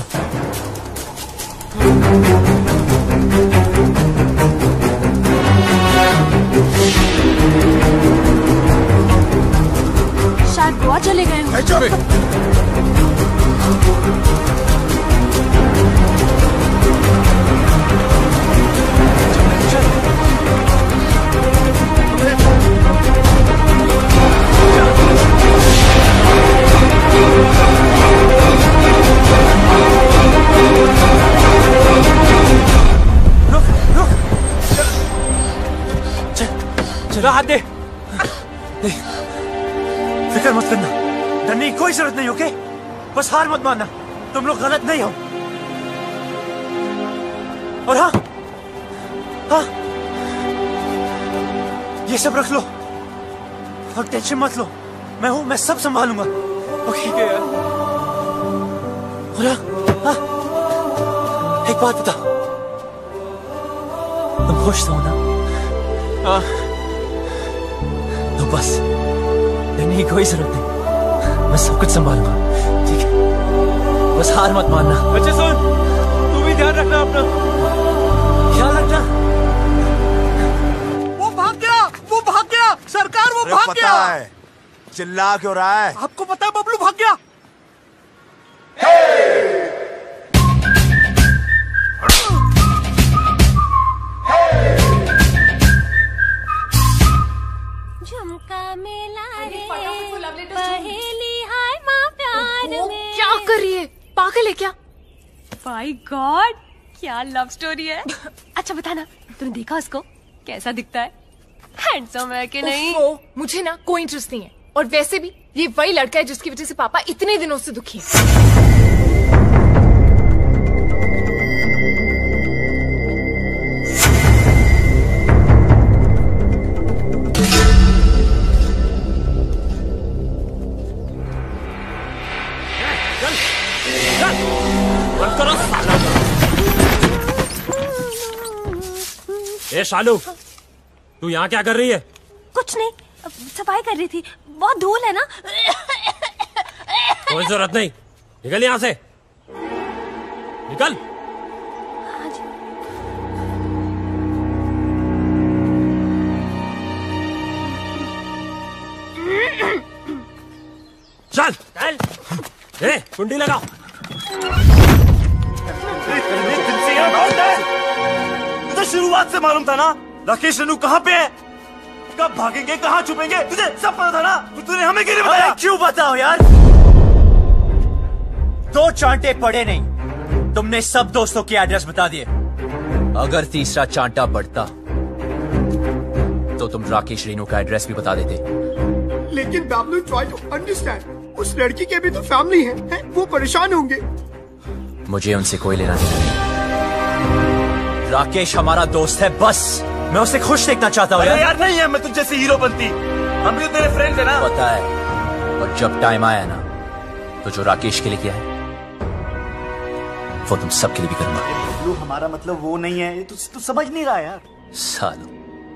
शायद गोवा चले गए हों। चलो हाथ दे। फिक्र मत करना, डरने की कोई जरूरत नहीं, ओके? बस हार मत मानना, तुम लोग गलत नहीं हो। और हाँ हाँ ये सब रख लो और टेंशन मत लो, मैं हूं, मैं सब संभालूंगा, ओके? ठीक है यार। और हाँ, हाँ एक बात बता, तुम खुश हो ना? हाँ। तो बस डरने की कोई जरूरत नहीं, मैं सब कुछ संभालूंगा, ठीक है? बस हार मत मानना। बच्चे सुन, तू भी ध्यान रखना अपना, ख्याल रखना। वो भाग गया, वो भाग गया, सरकार वो भाग गया। पता है, चिल्ला क्यों रहा है? आपको पता है बबलू भाग गया। hey! लव लेटर पहेली हाय माँ प्यार में। क्या कर रही है, पागल है क्या? माय गॉड, क्या लव स्टोरी है। अच्छा बताना, तूने देखा उसको? कैसा दिखता है? हैंडसम है कि नहीं? ओ, मुझे ना कोई इंटरेस्ट नहीं है। और वैसे भी ये वही लड़का है जिसकी वजह से पापा इतने दिनों से दुखी हैं। ए शालू, तू यहाँ क्या कर रही है? कुछ नहीं, सफाई कर रही थी। बहुत धूल है ना। कोई जरूरत नहीं, निकल यहाँ से, निकल। चल चल, ए कुंडी लगाओ। तुझे शुरुआत से मालूम था ना राकेश रेनू कहाँ पे है, कब भागेंगे, कहाँ छुपेंगे, तुझे सब पता था ना। तूने हमें क्यों नहीं बताया? क्यों बताओ यार, दो चांटे पड़े नहीं, तुमने सब दोस्तों के एड्रेस बता दिए। अगर तीसरा चांटा पड़ता तो तुम राकेश रेनू का एड्रेस भी बता देते। लेकिन बाबलू, ट्राई टू अंडरस्टैंड, उस लड़की के भी तो फैमिली है, है? वो परेशान होंगे। मुझे उनसे कोई लेना नहीं। राकेश हमारा दोस्त है, बस मैं उसे खुश देखना चाहता हूँ यार। यार नहीं है, मैं तुझ जैसे हीरो बनती, हम भी तेरे फ्रेंड है ना। पता है, और जब टाइम आया ना तो जो राकेश के लिए किया है वो तुम सबके लिए भी करूंगा। हमारा मतलब वो नहीं है, तू तु समझ नहीं रहा यार। सालों,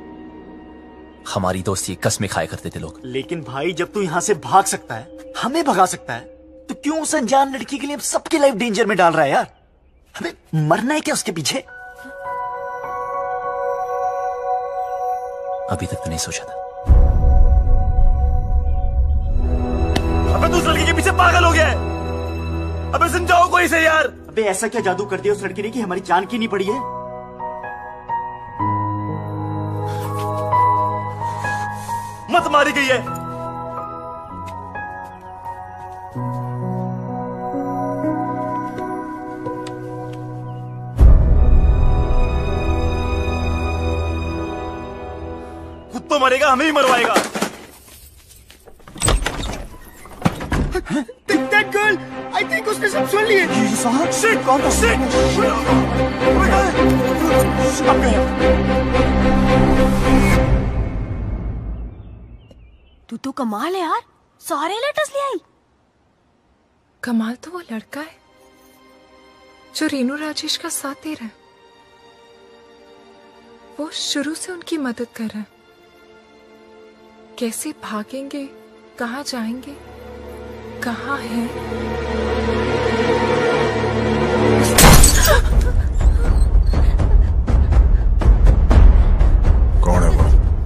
हमारी दोस्ती कसमें खाया करते थे लोग। लेकिन भाई जब तू यहाँ से भाग सकता है, हमें भगा सकता है, तो क्यों उस अनजान लड़की के लिए सबकी लाइफ डेंजर में डाल रहा है यार? हमें मरना है क्या उसके पीछे? अभी तक तो नहीं सोचा था। अबे तू उस लड़की के पीछे पागल हो गया है। अबे समझाओ कोई से यार। अबे ऐसा क्या जादू कर दिया उस लड़की ने कि हमारी जान की नहीं पड़ी है? मत मारी गई है। खुद तो मरेगा, हमें ही मरवाएगा। That girl, I think उसने सब सुन लिए। Shit, कौन था? Shit! अब गया। तू तो कमाल है यार, सारे लेटर्स ले आई। कमाल तो वो लड़का है जो रेनू राजेश का साथ दे रहा है। वो शुरू से उनकी मदद कर रहा है। कैसे भागेंगे, कहाँ जाएंगे, कहाँ है? कौन है वो?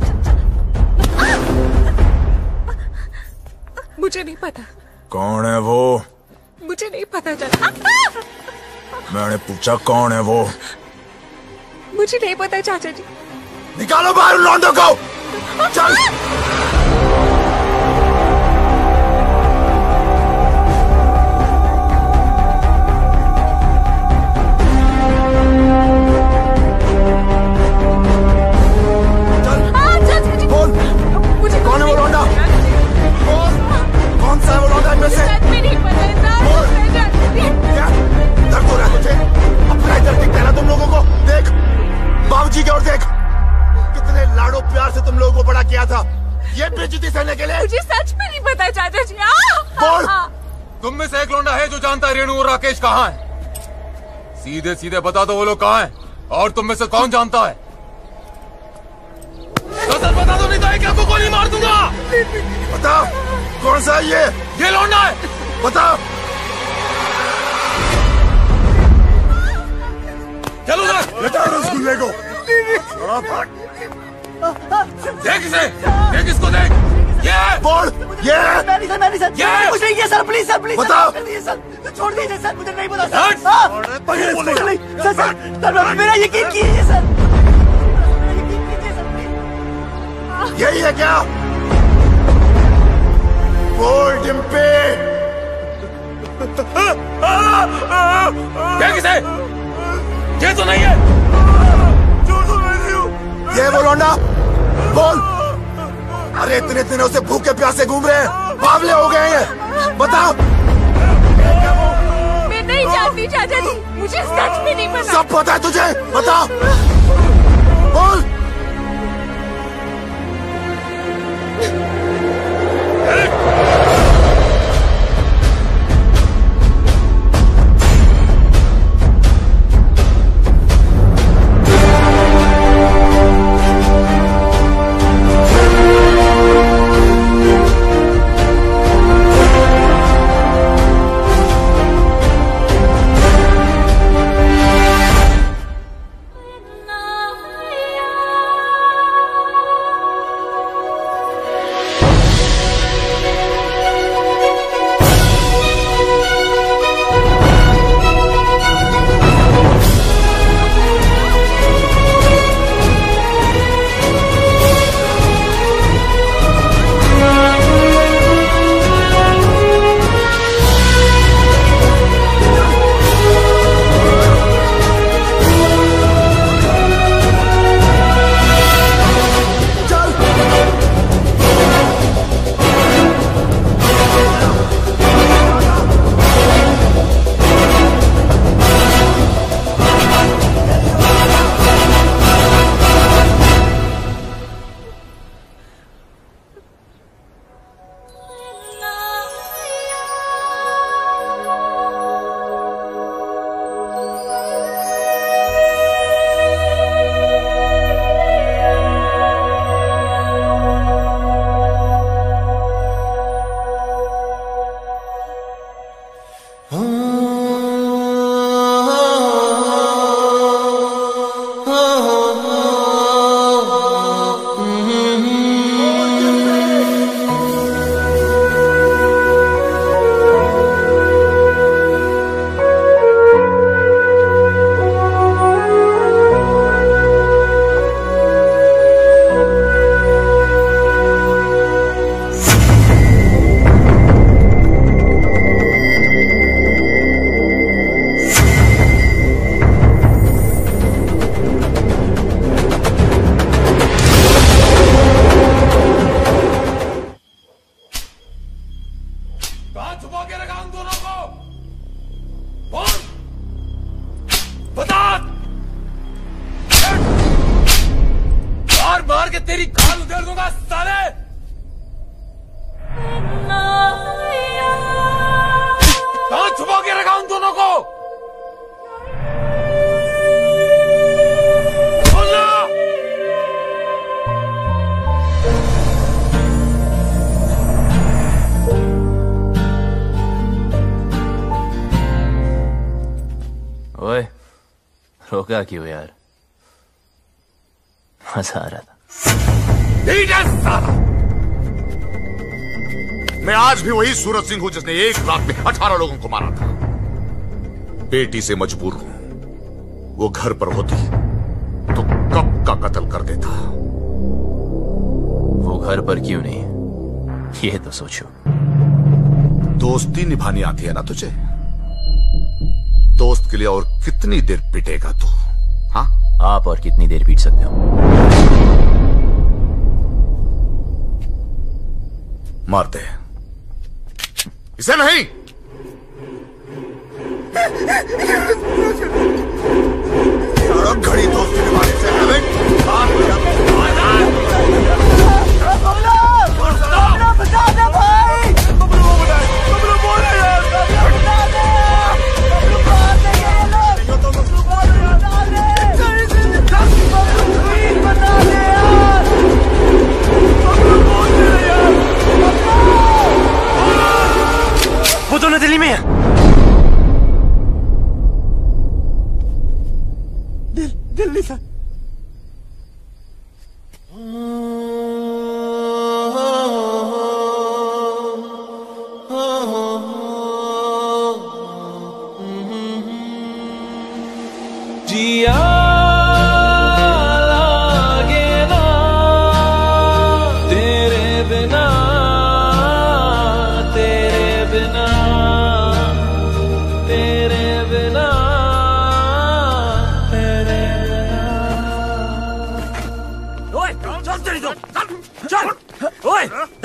मुझे नहीं पता। कौन है वो? मुझे नहीं पता चला। मैंने पूछा कौन है वो? मुझे नहीं पता चाचा जी। निकालो बाहर लौंडों को। चल। कौन है वो लौंडा? कौन सा है वो लौंडा इनमें से? क्या दर्द हो रहा है तुझे? अपना इधर दिखता है ना तुम लोगों को? देख बाबूजी की ओर देख, कितने लाडो प्यार से तुम लोगों को बड़ा किया था, ये बेइज्जती सहने के लिए। मुझे सच में नहीं पता चाचा जी। बोल। तुम में से एक लौंडा है जो जानता है रेणु और राकेश कहाँ है? सीधे सीधे बता दो वो लोग कहाँ हैं, और तुम में से कौन जानता है? तो सर बता दो, नहीं तो एक आपको गोली मार दूंगा। बता कौन सा है ये? ये लौंडा है। बता। चलो ना, बेटा रसगुल्ले को। देख इसे, देख इसको देख। ये बोल। ये मैंने सर, मैंने सर, ये कुछ नहीं किया सर, प्लीज सर, प्लीज बताओ। सर, छोड़ दीजिए सर, मुझे नहीं पता सर। सर सर सर मेरा यकीन कीजिए सर। यही है क्या? ये तो नहीं है। ये वो लौंडा, बोल। अरे इतने दिनों से भूखे प्यासे घूम रहे हैं, बावले हो गए हैं, बताओ। मैं नहीं जानती चाचा जी, मुझे सच में नहीं पता। सब पता है तुझे, बताओ, बोल। रोका क्यों यार? मजा आ रहा था। मैं आज भी वही सूरज सिंह हूं जिसने एक रात में अठारह लोगों को मारा था। बेटी से मजबूर हूं। वो घर पर होती तो कब का कत्ल कर देता। वो घर पर क्यों नहीं, ये तो सोचो। दोस्ती निभानी आती है ना तुझे? दोस्त के लिए और कितनी देर पिटेगा तू? हाँ, आप और कितनी देर पीट सकते हो? मार दे इसे। नहीं, घड़ी दोस्ती निभाने से बता दे भाई। बोल यार, वो दोनों दिल्ली में है। दिल, दिल्ली से। जिया लागे ना तेरे बिना, तेरे बिना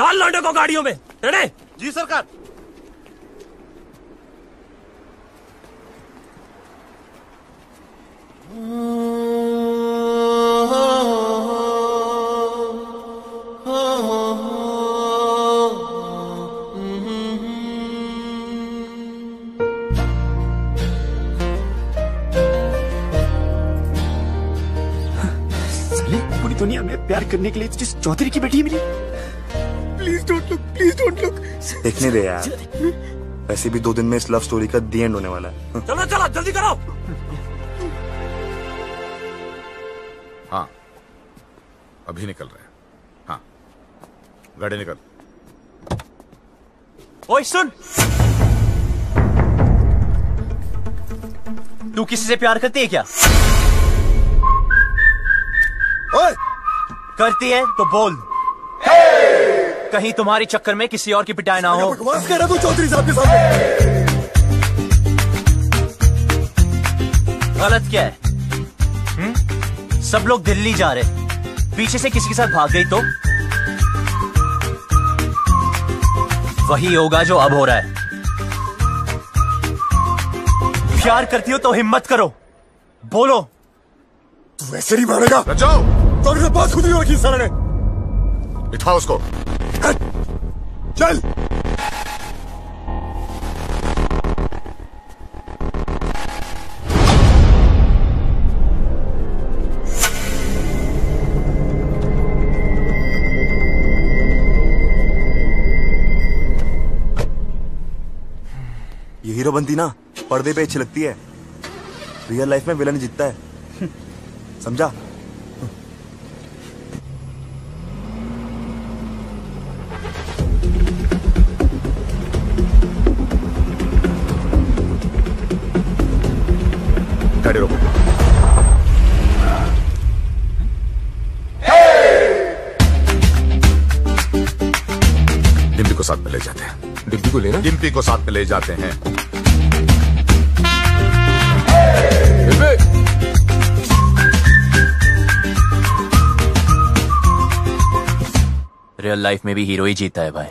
डाल लौंडे को गाड़ियों में। रेडी? जी सरकार। पूरी दुनिया में प्यार करने के लिए जिस चौधरी की बेटी मिली। Please don't look, please don't look. देखने दे यार, वैसे भी दो दिन में इस लव स्टोरी का दी एंड होने वाला है। चलो चलो जल्दी करो। हाँ अभी निकल रहे हैं। हाँ गाड़ी निकल। ओए सुन, तू किसी से प्यार करती है क्या? ओए! करती है तो बोल। कहीं तुम्हारे चक्कर में किसी और की पिटाई ना हो। बकवास कर रहा तू चौधरी साहब के सामने। गलत क्या है? हुँ? सब लोग दिल्ली जा रहे, पीछे से किसी के साथ भाग गई तो वही होगा जो अब हो रहा है। प्यार करती हो तो हिम्मत करो, बोलो। तू ऐसे नहीं मानेगा। जाओ। तो मेरे पास खुद ही रखी सर ने। बिठाओ उसको। चल। ये हीरो बनती ना पर्दे पे अच्छी लगती है, रियल लाइफ में विलन जीतता है। समझा? गाड़ी रोको। डिम्पी को साथ में ले जाते हैं। डिम्पी को लेना? डिम्पी को साथ में ले जाते हैं। रियल लाइफ में भी हीरो ही जीता है भाई।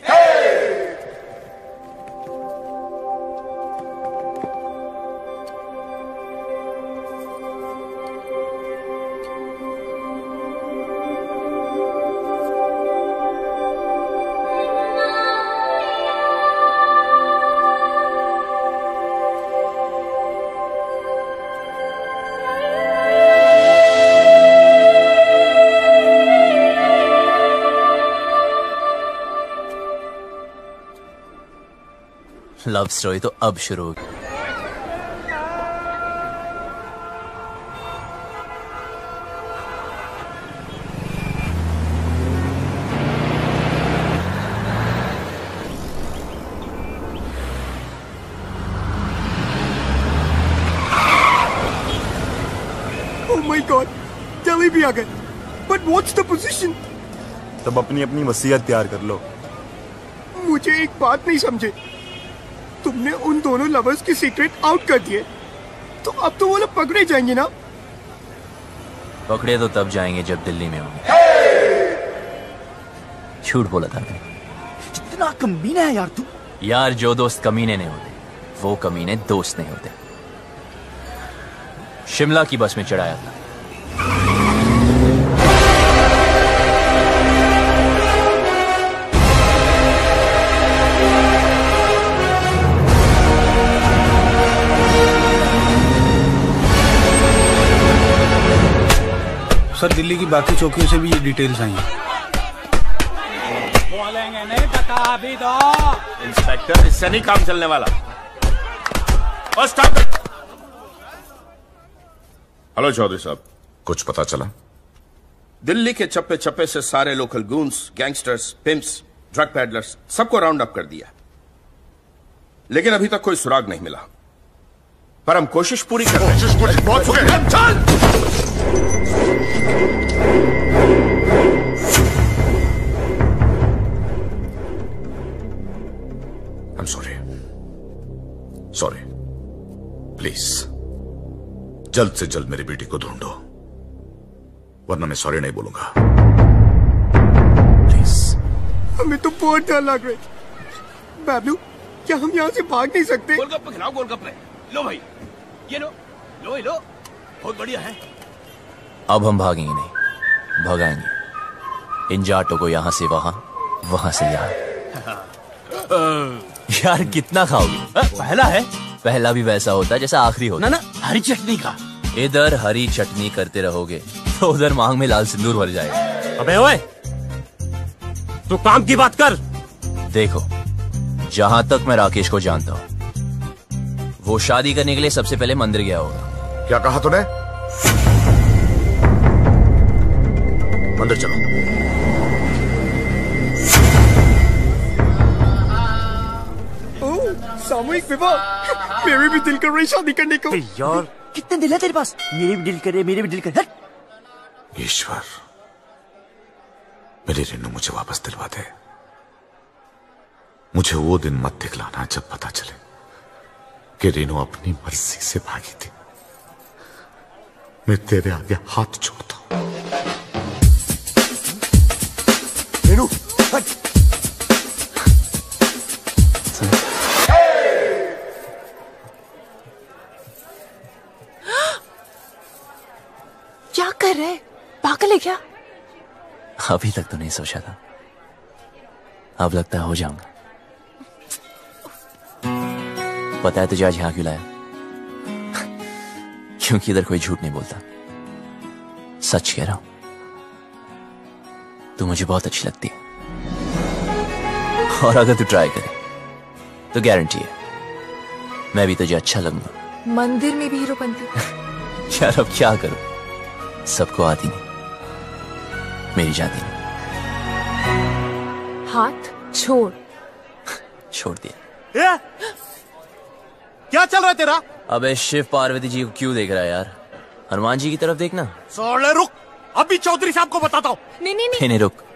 लव स्टोरी तो अब शुरू होगी। Oh my God, दिल्ली भी आ गए। But what's the position? तब अपनी अपनी वसीयत तैयार कर लो। मुझे एक बात नहीं समझे, तुमने उन दोनों लवर्स की सीक्रेट आउट कर दिए, तो अब तो वो लोग पकड़े जाएंगे ना? पकड़े तो तब जाएंगे जब दिल्ली में होंगे। झूठ बोला था मैंने। कितना कमीना है यार तू। यार जो दोस्त कमीने नहीं होते वो कमीने दोस्त नहीं होते। शिमला की बस में चढ़ाया था। सर दिल्ली की बाकी चौकियों से भी ये डिटेल्स आई हैं। बोलेंगे नहीं टका भी दो। इंस्पेक्टर इससे नहीं काम चलने वाला। Bus stop it. Hello Chaudhary साहब, कुछ पता चला? दिल्ली के चप्पे चप्पे से सारे local goons, gangsters, pimps, drug peddlers सबको राउंड अप कर दिया, लेकिन अभी तक कोई सुराग नहीं मिला। पर हम कोशिश पूरी कर रहे हैं। कोशिश पूरी बहुत हो गई। चल। I'm sorry. Sorry. प्लीज जल्द से जल्द मेरी बेटी को ढूंढो, वरना मैं सॉरी नहीं बोलूंगा। प्लीज। हमें तो बहुत डर लग रहा है। बाबलू, क्या हम यहाँ से भाग नहीं सकते? गोलगप्पे खिलाओ, गोलगप्पे। लो भाई, ये लो, लो ये लो, बहुत बढ़िया है। अब हम भागेंगे नहीं, भगाएंगे इन जाटों को, यहाँ से वहां, वहां से यहाँ। यार कितना खाओगे? पहला है। पहला भी वैसा होता है जैसा आखिरी होता। ना ना, हरी चटनी का। इधर हरी चटनी करते रहोगे तो उधर मांग में लाल सिंदूर भर जाएगा। अबे ओए, तू काम की बात कर। देखो, जहां तक मैं राकेश को जानता हूं, वो शादी करने के लिए सबसे पहले मंदिर गया होगा। क्या कहा तूने? मंदिर चलो। ओह, सामूहिक विवाह। मेरे भी दिल कर रही शादी करने को। यार कितने दिल है तेरे पास? मेरे भी दिल करे, मेरे भी दिल करे। ईश्वर, मेरी रेनू मुझे वापस दिलवा दे। मुझे वो दिन मत दिखलाना जब पता चले कि रेनू अपनी मर्जी से भागी थी। मैं तेरे आगे हाथ जोड़ता हूं। रेनू, हट। क्या कर रहे? पागल है क्या? अभी तक तो नहीं सोचा था, अब लगता है हो जाऊंगा। पता है तुझे आज यहां क्यों लाया? क्योंकि इधर कोई झूठ नहीं बोलता, सच कह रहा हूं। तू मुझे बहुत अच्छी लगती है, और अगर तू ट्राई करे तो गारंटी है मैं भी तुझे अच्छा लगूंगा। मंदिर में भी हीरो बनती। यार अब क्या करूं, सबको आती नहीं, मेरी जाती नहीं। हाथ छोड़। छोड़ दिया। ए? क्या चल रहा है तेरा? अबे शिव पार्वती जी को क्यों देख रहा है यार? हनुमान जी की तरफ देखना। सोले रुक, अभी चौधरी साहब को बताता हूँ। नहीं नहीं नहीं नहीं रुक।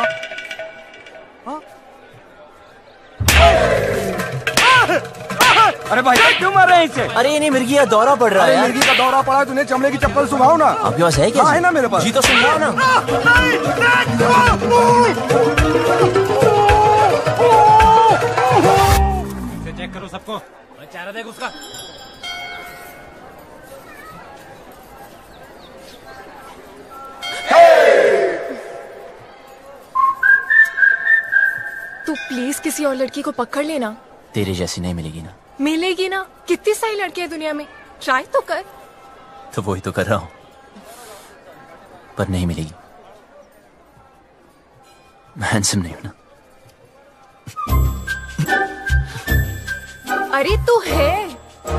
अरे भाई क्यों मार रहे हैं इसे? अरे नहीं, मिर्गी का दौरा पड़ रहा है यार। मिर्गी का दौरा पड़ा है, तूने चमड़े की चप्पल सुखाओ ना। आपके पास है क्या? हाँ, है ना मेरे पास। जी तो सुन रहा ना। चेक करो सबको, चेहरा देख उसका। तू प्लीज किसी और लड़की को पकड़ लेना। तेरे जैसी नहीं मिलेगी ना। मिलेगी ना, कितनी सारी लड़कियां हैं दुनिया में, ट्राई तो कर। तो वही तो कर रहा हूं, पर नहीं मिलेगी। मैं हैंडसम नहीं हूं ना। अरे तू है।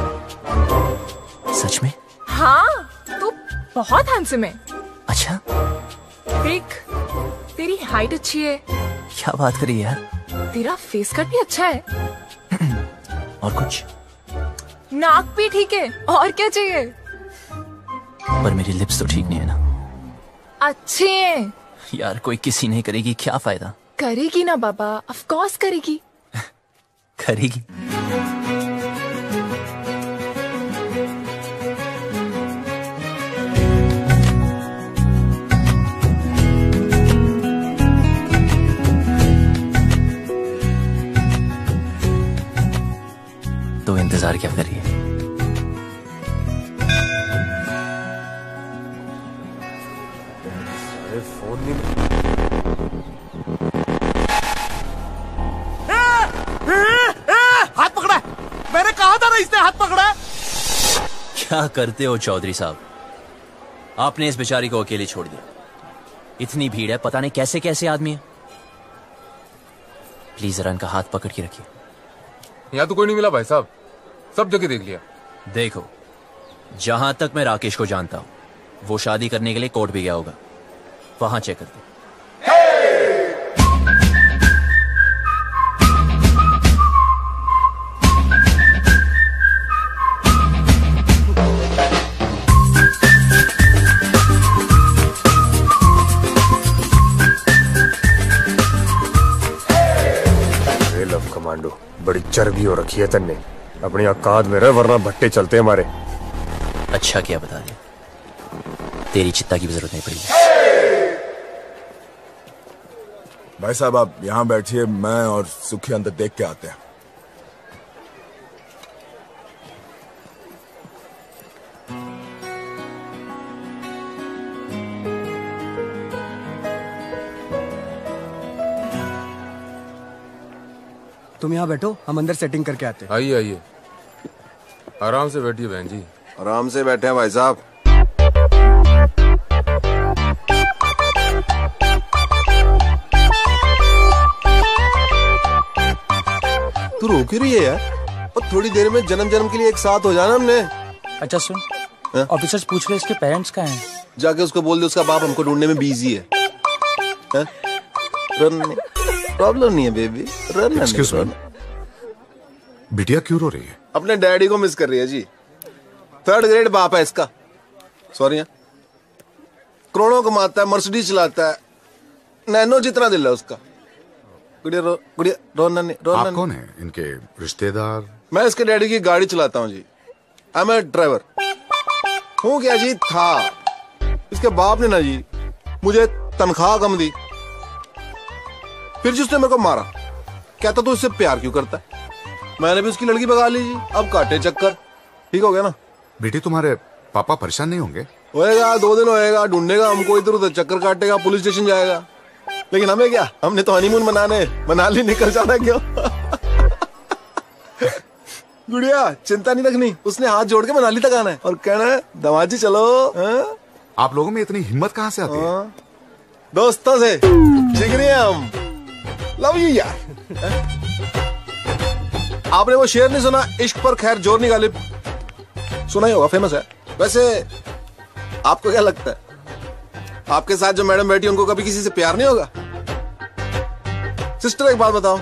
सच में? हाँ, तू बहुत हैंडसम है। अच्छा? देख, तेरी हाइट अच्छी है। क्या बात करी यार? तेरा फेस कट भी अच्छा है। और कुछ? नाक भी ठीक है, और क्या चाहिए? पर मेरी लिप्स तो ठीक नहीं है ना। अच्छे हैं। यार कोई किसी नहीं करेगी, क्या फायदा? करेगी ना बाबा, ऑफ कोर्स करेगी। करेगी। तो इंतजार क्या कर रही है? अरे फोन नहीं। हाथ पकड़ा है। मैंने कहा था ना इसने हाथ पकड़ा है। क्या करते हो चौधरी साहब? आपने इस बेचारी को अकेले छोड़ दिया। इतनी भीड़ है, पता नहीं कैसे कैसे आदमी है। प्लीज जरा इनका हाथ पकड़ के रखिए। यहाँ तो कोई नहीं मिला भाई साहब, सब जगह देख लिया। देखो, जहां तक मैं राकेश को जानता हूं, वो शादी करने के लिए कोर्ट भी गया होगा। वहां चेक करते। लव कमांडो, बड़ी चर्बी हो रखी है तन्ने। अपनी औकात में रह, वरना भट्टे चलते हमारे। अच्छा किया बता दिया, तेरी चित्ता की भी जरूरत नहीं पड़ी। भाई साहब आप यहाँ बैठिए, मैं और सुखी अंदर देख के आते हैं। तुम यहाँ बैठो, हम अंदर सेटिंग करके आते हैं। आइए आइए, आराम से बैठिए बहन जी। आराम से बैठे हैं भाई साहब। तू रोक ही रही है यार, और थोड़ी देर में जन्म जन्म के लिए एक साथ हो जाना हमने। अच्छा सुन, ऑफिसर्स पूछ रहे इसके पेरेंट्स कहाँ हैं? जाके उसको बोल दे उसका बाप हमको ढूंढने में बिजी है। हैं? रन प्रॉब्लम नहीं है बेबी, रन एक्सक्यूज मी, बिटिया क्यों रो रही है? अपने डैडी को मिस कर रही है जी। थर्ड ग्रेड बाप है इसका। सॉरी, करोड़ों कमाता है, मर्सिडीज चलाता है, नैनो जितना दिल है उसका। गुड़िया रो, गुड़िया रोना नहीं, रोना आप नहीं। कौन है? इनके रिश्तेदार? मैं इसके डैडी की गाड़ी चलाता हूँ जी। I M A driver. हूँ क्या जी, था। इसके बाप ने ना जी मुझे तनख्वाह कम दी, फिर जी उसने मेरे को मारा। कहता तू इससे प्यार क्यों करता है? मैंने भी उसकी लड़की भगा ली जी। अब काटे चक्कर। ठीक हो गया ना? बेटी तुम्हारे पापा परेशान नहीं होंगे? होएगा, दो दिन होएगा, ढूंढेगा हमको, इधर उधर चक्कर काटेगा, पुलिस स्टेशन जाएगा। लेकिन हमें क्या, हमने तो हनीमून मनाने मनाली निकल जाना। क्यों? गुड़िया चिंता नहीं रखनी, उसने हाथ जोड़ के मनाली तक आना है और कहना है दमाजी चलो। हा? आप लोगों में इतनी हिम्मत कहाँ से आती है? दोस्तों से जिगरी हम। लव यू यार। आपने वो शेर नहीं सुना, इश्क पर खैर जोर नहीं गालिब? सुना ही होगा, फेमस है। वैसे आपको क्या लगता है, आपके साथ जो मैडम बैठी उनको कभी किसी से प्यार नहीं होगा? सिस्टर एक बात बताओ,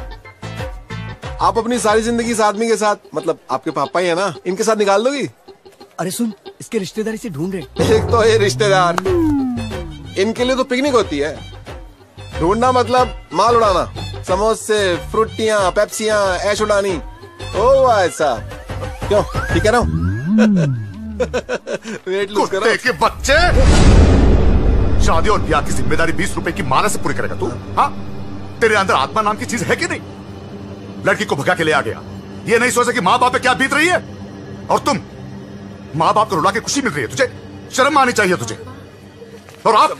आप अपनी सारी जिंदगी इस आदमी के साथ, मतलब आपके पापा ही है ना, इनके साथ निकाल दोगी? अरे सुन, इसके रिश्तेदारी से ढूंढ रहे। एक तो ये रिश्तेदार, इनके लिए तो पिकनिक होती है। ढूंढना मतलब माल उड़ाना, समोसे, फ्रूटियां, पेप्सियां, ऐश उड़ानी। ओ ऐसा क्यों? ठीक है ना? वेट लूज करो। कुत्ते के बच्चे! शादी और ब्याह की जिम्मेदारी बीस रुपए की माला से पूरी करेगा तू? हाँ? तेरे अंदर आत्मा नाम की चीज है कि नहीं? लड़की को भगा के ले आ गया, ये नहीं सोचा कि माँ बाप पे क्या बीत रही है। और तुम माँ बाप को रुला के खुशी मिल रही है तुझे? शर्म आनी चाहिए तुझे। और आप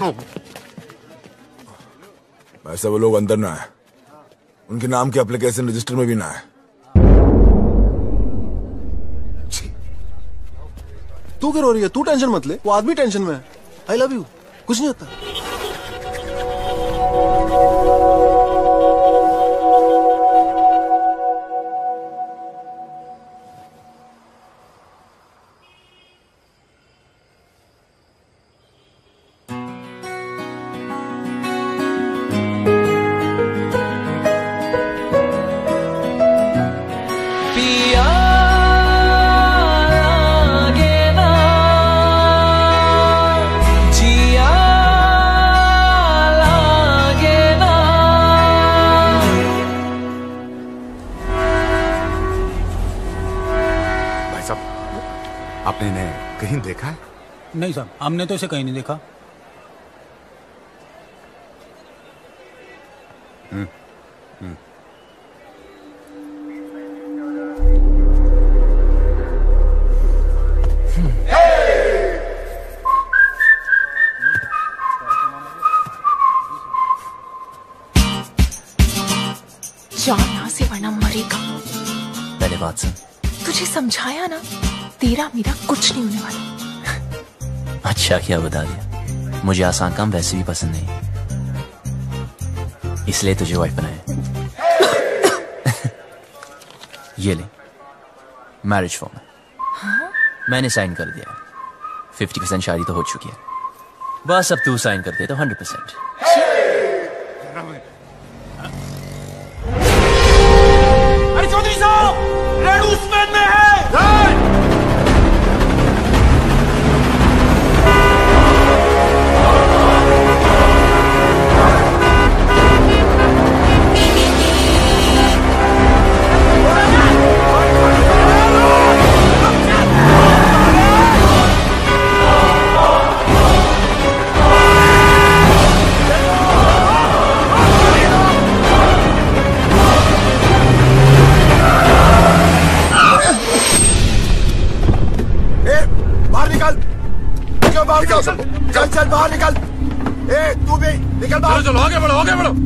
वैसे वो लोग अंदर ना है, उनके नाम के एप्लीकेशन रजिस्टर में भी ना है। तू क्यों रो रही है? तू टेंशन मत ले, वो आदमी टेंशन में है। आई लव यू, कुछ नहीं होता। आपने इन्हें कहीं देखा है? नहीं साहब, हमने तो इसे कहीं नहीं देखा। हम्म, हम्म। जा यहाँ से वरना मरेगा। पहले बात सुन। तुझे समझाया ना, तेरा मेरा कुछ नहीं होने वाला। अच्छा क्या बता दिया, मुझे आसान काम वैसे भी पसंद नहीं, इसलिए तुझे वाइफ बनाया। ये ले मैरिज फॉर्म। हाँ? मैंने साइन कर दिया। फिफ्टी परसेंट शादी तो हो चुकी है, बस अब तू साइन कर दे तो हंड्रेड परसेंट। अरे चौधरी साहब, रेणु उसमें में है। Oh! बाहर निकल चल चल चल बाहर निकल। ए तू भी निकल बाहर। चलो आगे बढ़ो आगे बढ़ो।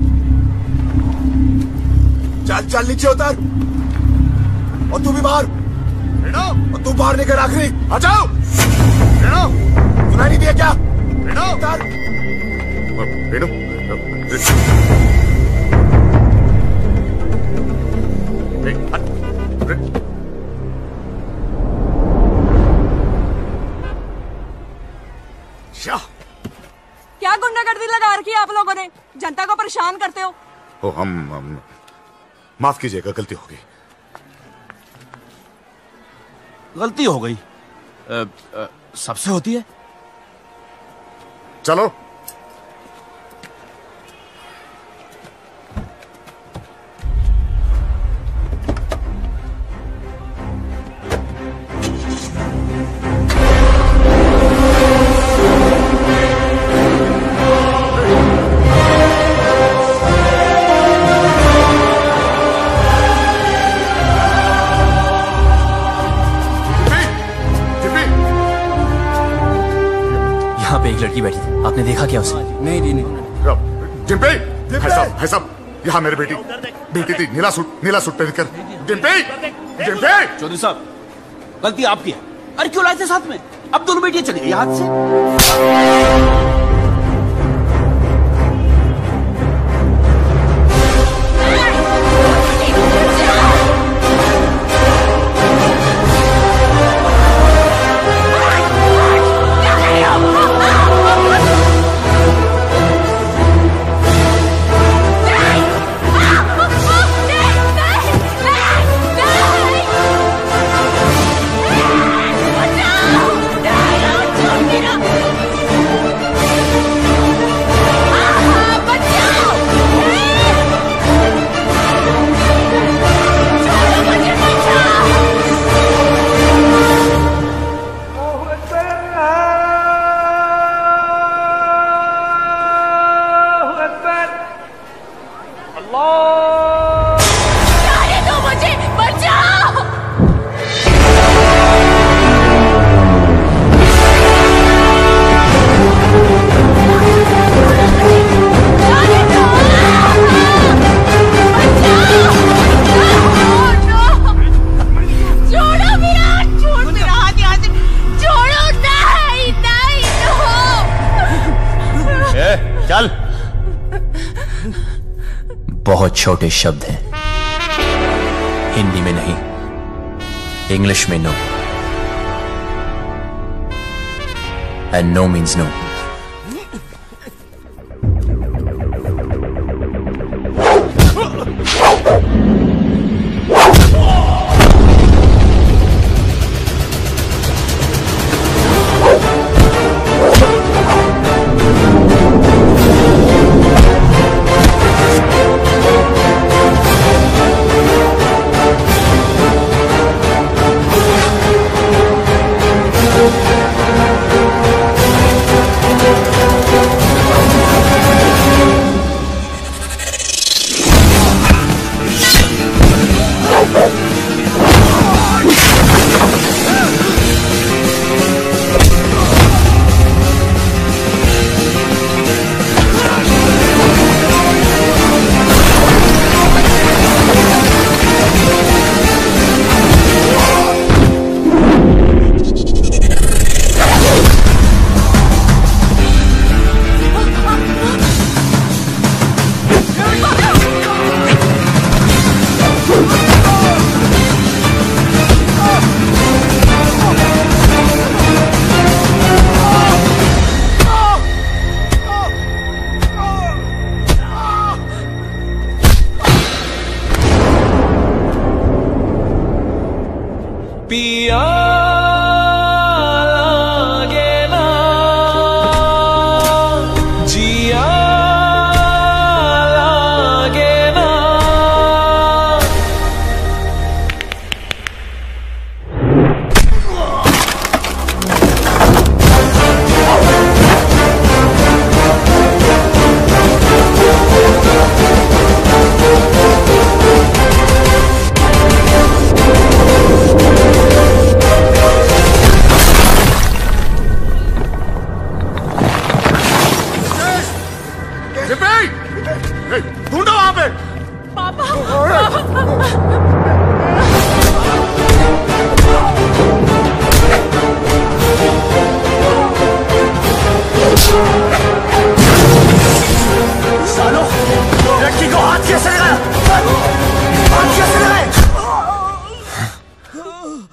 चल चल नीचे उतर और तू भी बाहर। और तू बाहर निकल आखिरी। आ जाओ। सुनाई नहीं दिया क्या? उतर। क्या गुंडागर्दी लगा रखी है आप लोगों ने? जनता को परेशान करते हो। ओ हम, हम माफ कीजिएगा, गलती हो गई। गलती हो गई? आ, आ, सबसे होती है। चलो यहाँ पे एक लड़की बैठी थी, आपने देखा क्या उसे? नहीं नहीं नहीं। डिम्पी, भाई साहब भाई साहब, यहाँ मेरी बेटी बेटी थी, नीला सूट नीला सूट पहन कर। डिम्पी डिम्पी। चौधरी साहब गलती आपकी है। अरे क्यों लाए थे साथ में? अब दोनों बेटियां चली गई हाथ से। बहुत छोटे शब्द हैं, हिंदी में नहीं, इंग्लिश में no, and no means no.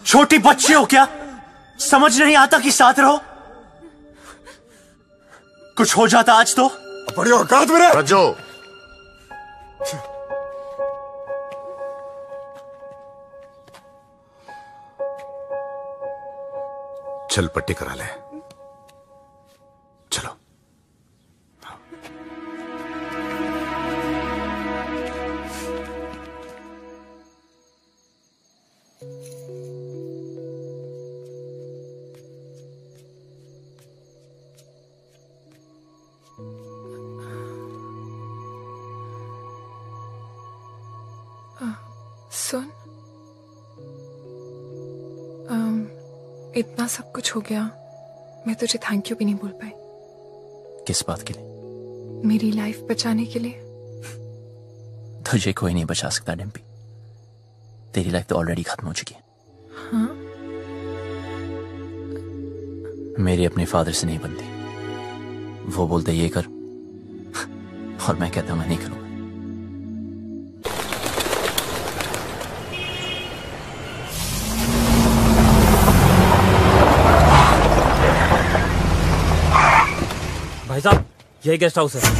छोटी बच्ची हो क्या? समझ नहीं आता कि साथ रहो? कुछ हो जाता आज तो बड़ी औकात मेरे रज्जो। चल पट्टी करा ले। चलो। सुन, um, इतना सब कुछ हो गया, मैं तुझे थैंक यू भी नहीं बोल पाई। किस बात के लिए? मेरी लाइफ बचाने के लिए। तुझे कोई नहीं बचा सकता डिम्पी। तेरी लाइफ तो ऑलरेडी खत्म हो चुकी है। हाँ? मेरी अपने फादर से नहीं बनती। वो बोलते ये कर और मैं कहता मैं नहीं करूंगा। भाई साहब, यही गेस्ट हाउस है।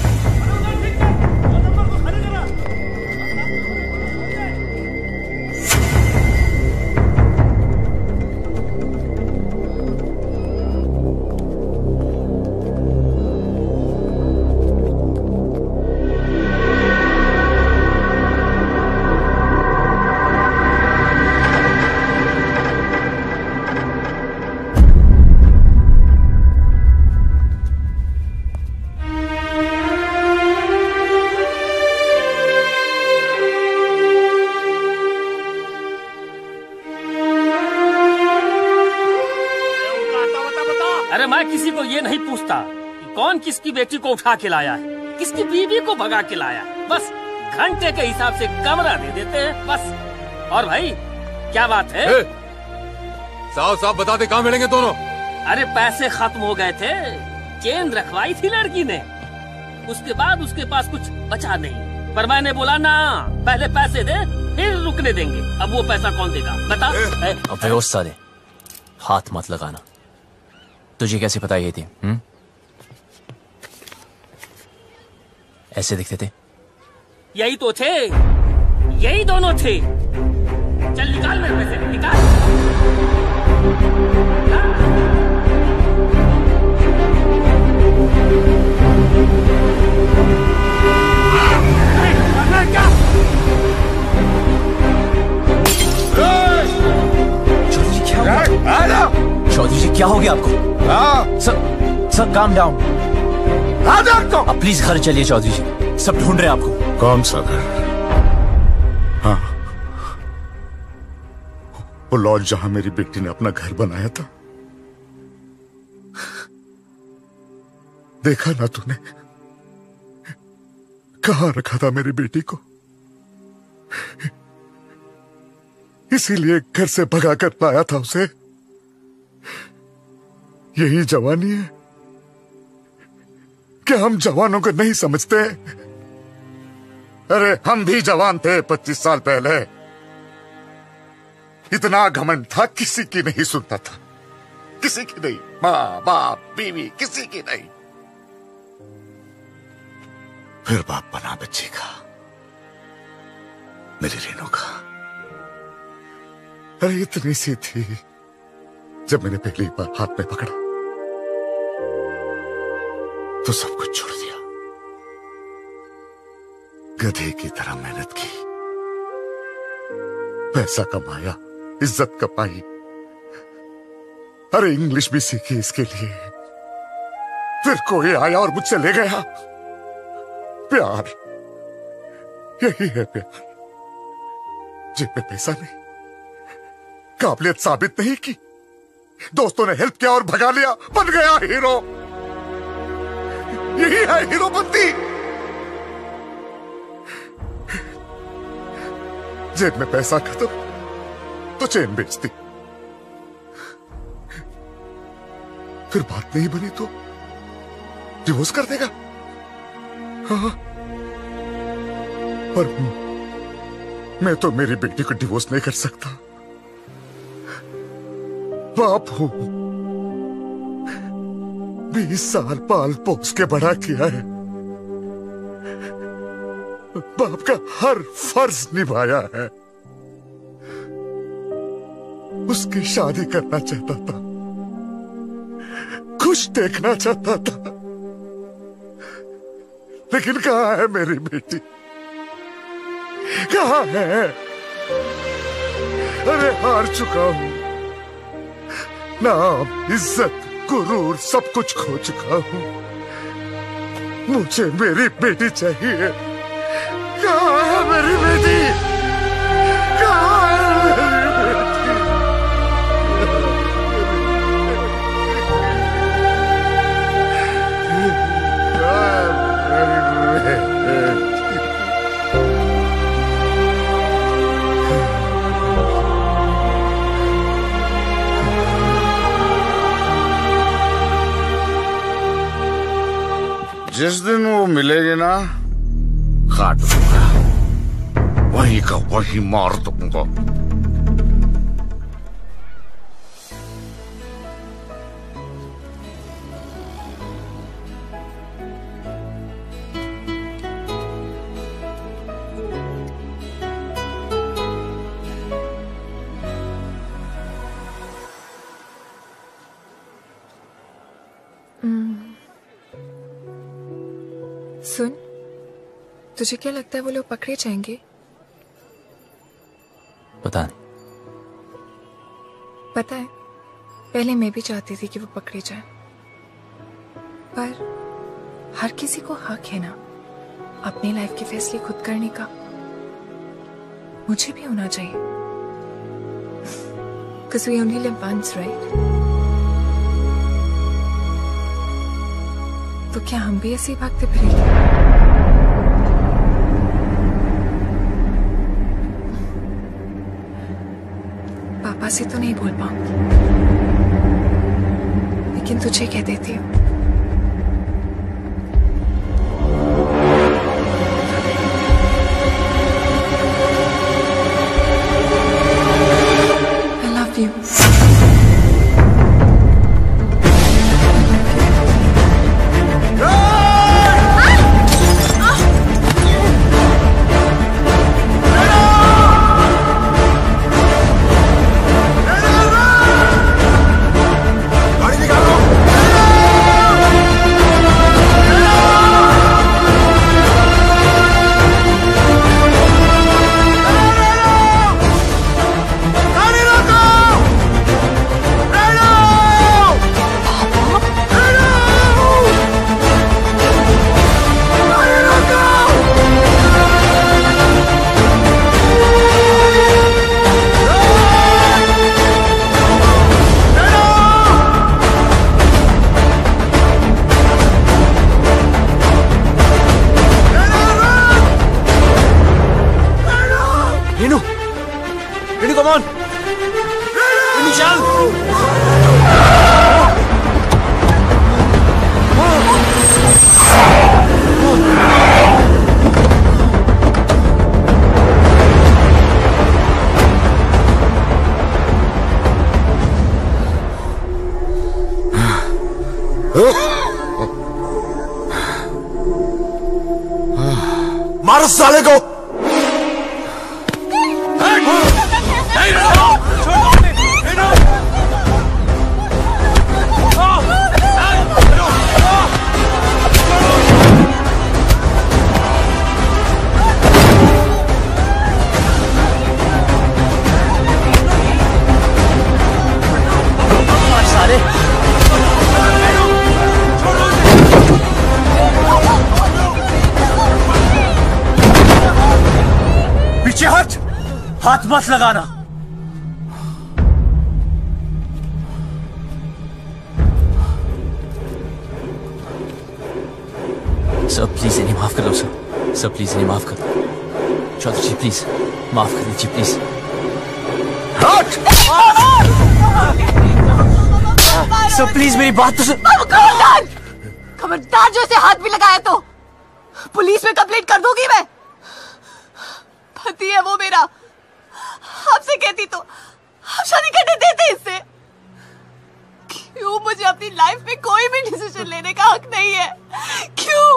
अरे मैं किसी को ये नहीं पूछता कि कौन किसकी बेटी को उठा के लाया है, किसकी बीवी को भगा के लाया है। बस घंटे के हिसाब से कमरा दे देते हैं बस। और भाई क्या बात है? साफ साफ बता दे, कहाँ मिलेंगे दोनों? अरे पैसे खत्म हो गए थे, चेन रखवाई थी लड़की ने, उसके बाद उसके पास कुछ बचा नहीं। पर मैंने बोला ना, पहले पैसे दे फिर रुकने देंगे। अब वो पैसा कौन देगा बता? अबे उस्ताद, हाथ मत लगाना। तुझे कैसे पता ये थी? हुँ? ऐसे दिखते थे? यही तो थे, यही दोनों थे। चल निकाल मेरे पैसे, निकाल। चौधरी जी क्या हो गया आपको? Sir sir calm down. आप प्लीज घर चलिए चौधरी जी, सब ढूंढ रहे हैं आपको। कौन सा घर? हाँ, वो लॉज जहां मेरी बेटी ने अपना घर बनाया था। देखा ना तूने कहां रखा था मेरी बेटी को? इसीलिए घर से भगा कर लाया था उसे। यही जवानी है क्या? हम जवानों को नहीं समझते? अरे हम भी जवान थे पच्चीस साल पहले। इतना घमंड था, किसी की नहीं सुनता था, किसी की नहीं। माँ बाप बीवी किसी की नहीं। फिर बाप बना बच्ची का, मेरी रेणु का। अरे इतनी सी थी जब मैंने पहली बार हाथ में पकड़ा तो सब कुछ छोड़ दिया। गधे की तरह मेहनत की, पैसा कमाया, इज्जत कमाई, अरे इंग्लिश भी सीखी इसके लिए। फिर कोई आया और मुझसे ले गया। प्यार, यही है प्यार। जेब में पैसा नहीं, काबिलियत साबित नहीं की, दोस्तों ने हेल्प किया और भगा लिया, बन गया हीरो। यही है हीरोपंती। जेब में पैसा खत्म तो चेन बेचती, फिर बात नहीं बनी तो डिवोर्स कर देगा। हाँ, पर मैं तो मेरी बेटी को डिवोर्स नहीं कर सकता। बाप हूं। बीस साल पाल पोस के बड़ा किया है। बाप का हर फर्ज निभाया है। उसकी शादी करना चाहता था, खुश देखना चाहता था, लेकिन कहाँ है मेरी बेटी? कहाँ है? अरे हार चुका हूं। नाम, इज्जत, गुरूर सब कुछ खो चुका हूं। मुझे मेरी बेटी चाहिए। कहाँ है मेरी बेटी? कहाँ है मेरी बेटी? जिस दिन वो मिलेगी ना, काट दूंगा, वहीं का वहीं मार दूंगा। सुन, तुझे क्या लगता है वो लोग पकड़े जाएंगे? पता नहीं। पता है, पहले मैं भी चाहती थी कि वो पकड़े जाएं, पर हर किसी को हक है ना अपनी लाइफ के फैसले खुद करने का। मुझे भी होना चाहिए, because we only live once, right? तो क्या हम भी ऐसे ही भागते फिरेंगे? पापा से तो नहीं बोल पाऊंगी, लेकिन तुझे कह देती हूँ। I love you. मारो साले को। पीछे हट, हाथ मत लगाना। सर प्लीज इन्हें माफ कर दो सर। सर प्लीज इन्हें माफ कर दो। चौधरी जी प्लीज माफ कर दीजिए प्लीज। हट! सर प्लीज मेरी बात तो सुन। खबरदार! खबरदार जो इसे हाथ भी लगाया तो पुलिस में कंप्लेंट कर दूंगी मैं। पति है वो मेरा, आपसे कहती तो आप शादी करने देते इससे। मुझे अपनी लाइफ में कोई भी डिसीजन लेने का हक नहीं है। क्यों?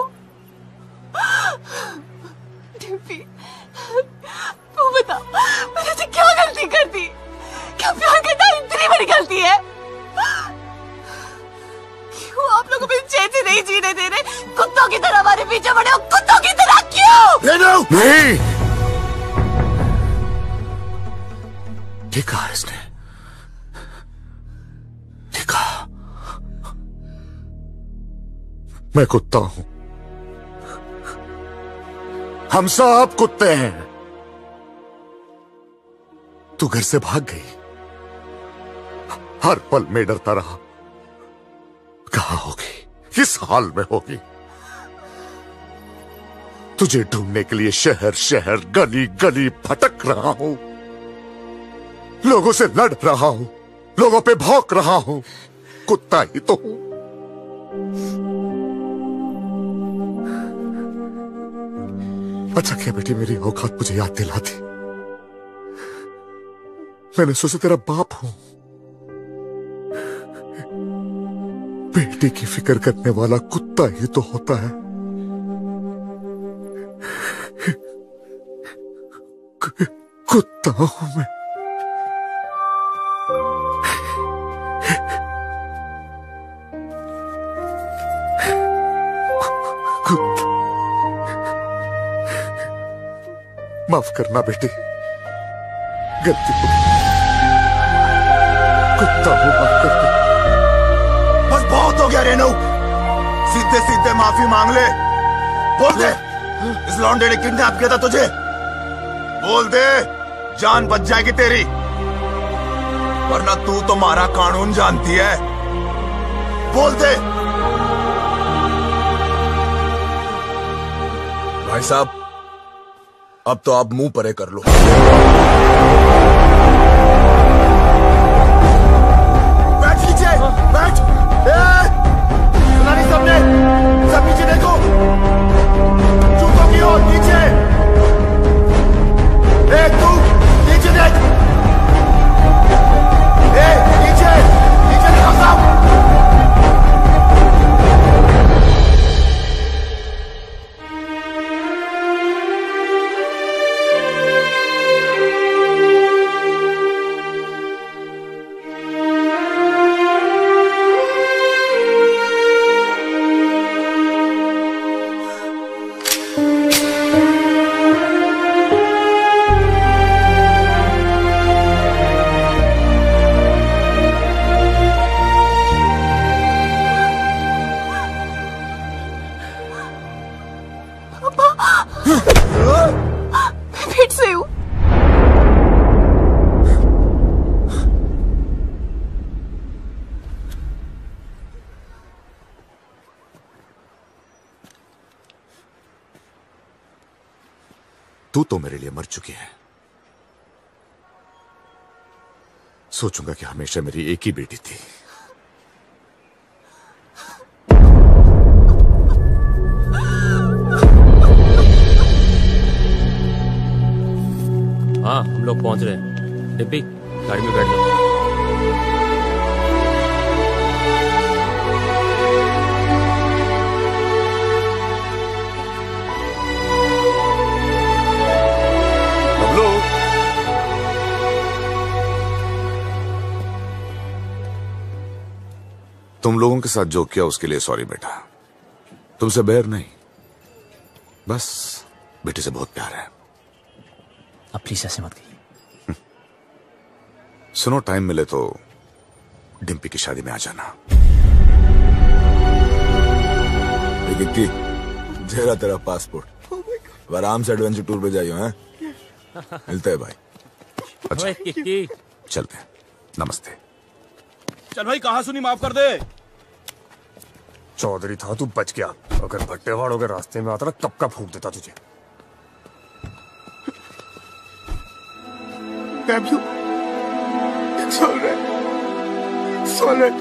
डिम्पी, तू बता, मैंने तो क्या गलती कर दी? क्या प्यार करना इतनी बड़ी गलती है? क्यों आप लोग अपनी चैन से नहीं जीने दे रहे? कुत्तों की तरह हमारे पीछे पड़े हो, कुत्तों की तरह क्यों? नहीं, ठीक कहा इसने, ठीक कहा। मैं कुत्ता हूं, हम सब कुत्ते हैं। तू घर से भाग गई, हर पल में डरता रहा, कहां होगी, किस हाल में होगी। तुझे ढूंढने के लिए शहर शहर गली गली भटक रहा हूं, लोगों से लड़ रहा हूं, लोगों पे भौंक रहा हूं, कुत्ता ही तो हूं। अच्छा क्या बेटी मेरी औकात मुझे याद दिलाती। मैंने सोचा तेरा बाप हूं, बेटी की फिक्र करने वाला कुत्ता ही तो होता है। कुत्ता हूं मैं। कुत्ता, माफ करना बेटी, गलती हो गई, कुत्ता हूं, माफ कर दे। बस बहुत हो गया रेनू, सीधे सीधे माफी मांग ले। बोल दे इस लौंडे ने किडनैप किया था तुझे, बोल दे, जान बच जाएगी तेरी, वरना तू तो हमारा कानून जानती है। बोल दे। भाई साहब, अब तो आप मुंह परे कर लो। बैठ नीचे, बैठ। सुना नहीं सबने? सब नीचे देखो, जूतों की ओर नीचे। ए तू नीचे देख, ए नीचे, नीचे देखो सब। तू तो मेरे लिए मर चुकी है। सोचूंगा कि हमेशा मेरी एक ही बेटी थी। हाँ, हम लोग पहुंच रहे हैं। डिम्पी, गाड़ी में बैठ जाओ। तुम लोगों के साथ जो किया उसके लिए सॉरी बेटा, तुमसे बैर नहीं, बस बेटी से बहुत प्यार है। अब प्लीज ऐसे मत कहिए। सुनो, टाइम मिले तो डिम्पी की शादी में आ जाना। विक्की, जेरा तेरा पासपोर्ट, आराम से एडवेंचर टूर पे जाइयो हैं। मिलते हैं भाई। अच्छा चलते हैं, नमस्ते। चल भाई, कहाँ सुनी, माफ कर दे। चौधरी था, तू बच गया। अगर भट्टेवाड़ों के रास्ते में आता ना, कब का फूंक देता तुझे। Pablo, it's all right. It's all right.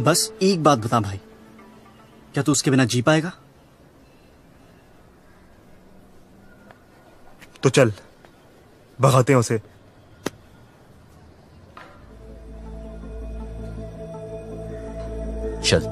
बस एक बात बता भाई, क्या तू उसके बिना जी पाएगा? तो चल भगाते हैं उसे। चल।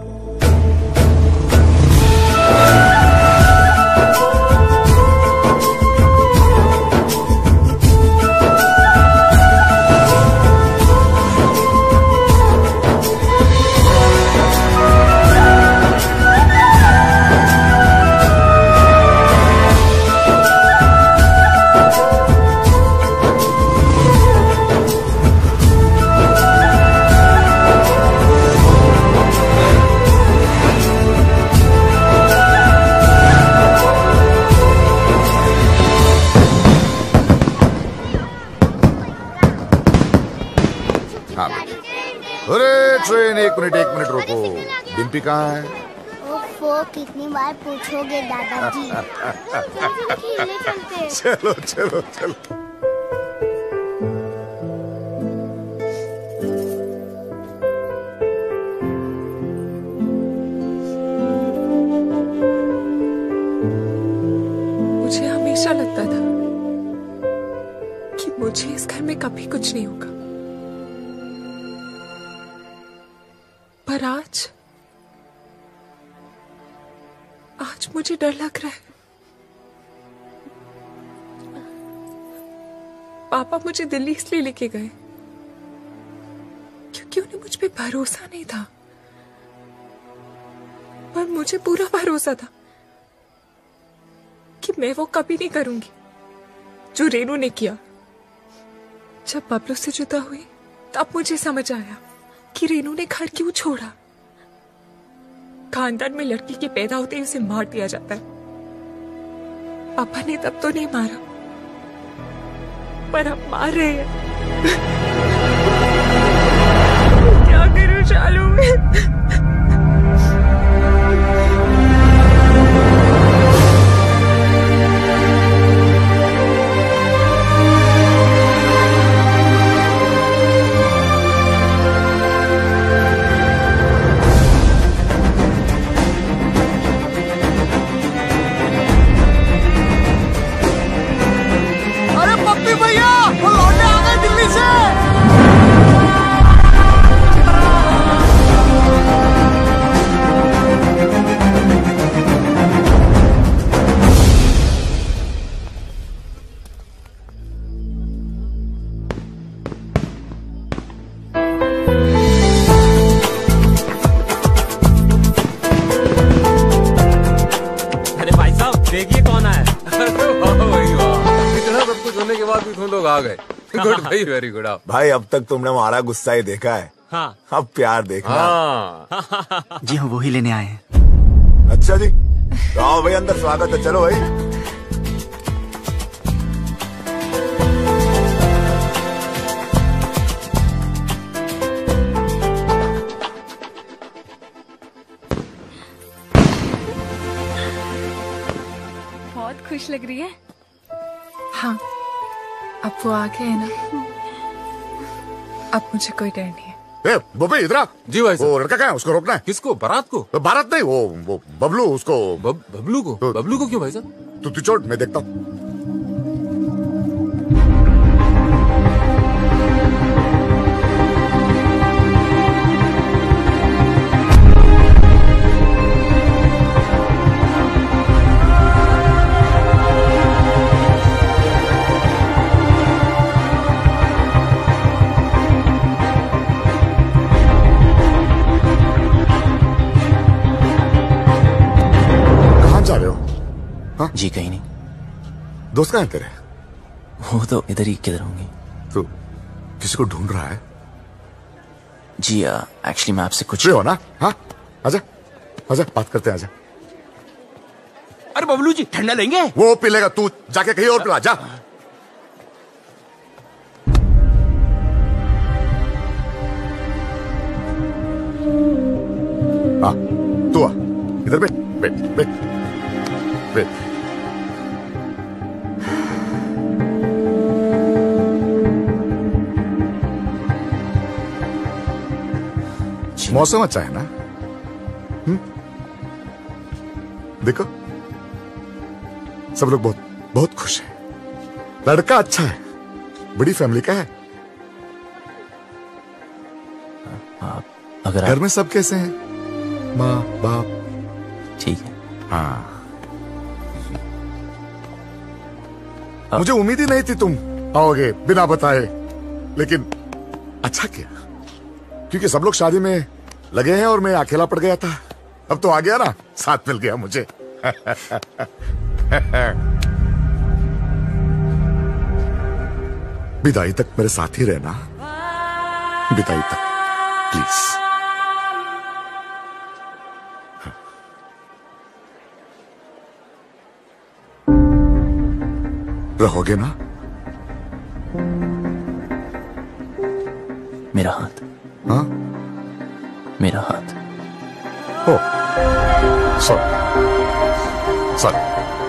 ट्रेन एक मिनट एक मिनट रुको। डिम्पी कहाँ है? ओफो, कितनी बार पूछोगे दादाजी। चलो चलो चलो। मुझे हमेशा लगता था कि मुझे इस घर में कभी कुछ नहीं होगा, पर आज आज मुझे डर लग रहा है। पापा मुझे दिल्ली इसलिए लेके गए क्योंकि उन्हें मुझ पे भरोसा नहीं था, पर मुझे पूरा भरोसा था कि मैं वो कभी नहीं करूंगी जो रेनू ने किया। जब बबलू से जुदा हुई तब मुझे समझ आया कि रेनू ने घर क्यों छोड़ा। खानदान में लड़की के पैदा होते ही उसे मार दिया जाता है। पापा ने तब तो नहीं मारा, पर अब मार रहे हैं। क्या करूं शालू में? गुड भाई, वेरी गुड। भाई अब तक तुमने हमारा गुस्सा ही देखा है। हाँ। अब प्यार देखना। हाँ। जी हाँ, वही लेने आए हैं। अच्छा जी, तो आओ भाई अंदर, स्वागत है। चलो भाई। बहुत खुश लग रही है। हाँ, अब वो आ गए ना, अब मुझे कोई डर नहीं है। ए, बबे इधर आ। जी भाई साहब। वो लड़का कहाँ है? उसको रोकना है। किसको? बारात को? बारात नहीं, वो वो बबलू। उसको बब, बबलू को? बबलू को क्यों भाई साहब? तू तू छोड़, मैं देखता हूँ। जी कहीं नहीं। दोस्त कहाँ है तेरे? वो तो इधर ही किधर होंगे। तू किसी को ढूंढ रहा है? जी एक्चुअली मैं आपसे कुछ हो ना। हाँ, आजा आजा, बात करते हैं, आजा। अरे बबलू जी, ठंडा लेंगे? वो पी लेगा, तू जाके कहीं और पिला जा। हाँ, तू आ इधर, बैठ बैठ बैठ बैठ। मौसम अच्छा है ना? देखो सब लोग बहुत बहुत खुश हैं। लड़का अच्छा है, बड़ी फैमिली का है। अगर घर में सब कैसे हैं? माँ बाप? ठीक है। हाँ, मुझे उम्मीद ही नहीं थी तुम आओगे बिना बताए, लेकिन अच्छा किया, क्योंकि सब लोग शादी में लगे हैं और मैं अकेला पड़ गया था। अब तो आ गया ना, साथ मिल गया मुझे। विदाई तक मेरे साथ ही रहना, विदाई तक प्लीज। रहोगे ना? मेरा हाथ। हाँ, मेरा हाथ। Oh, sorry sorry.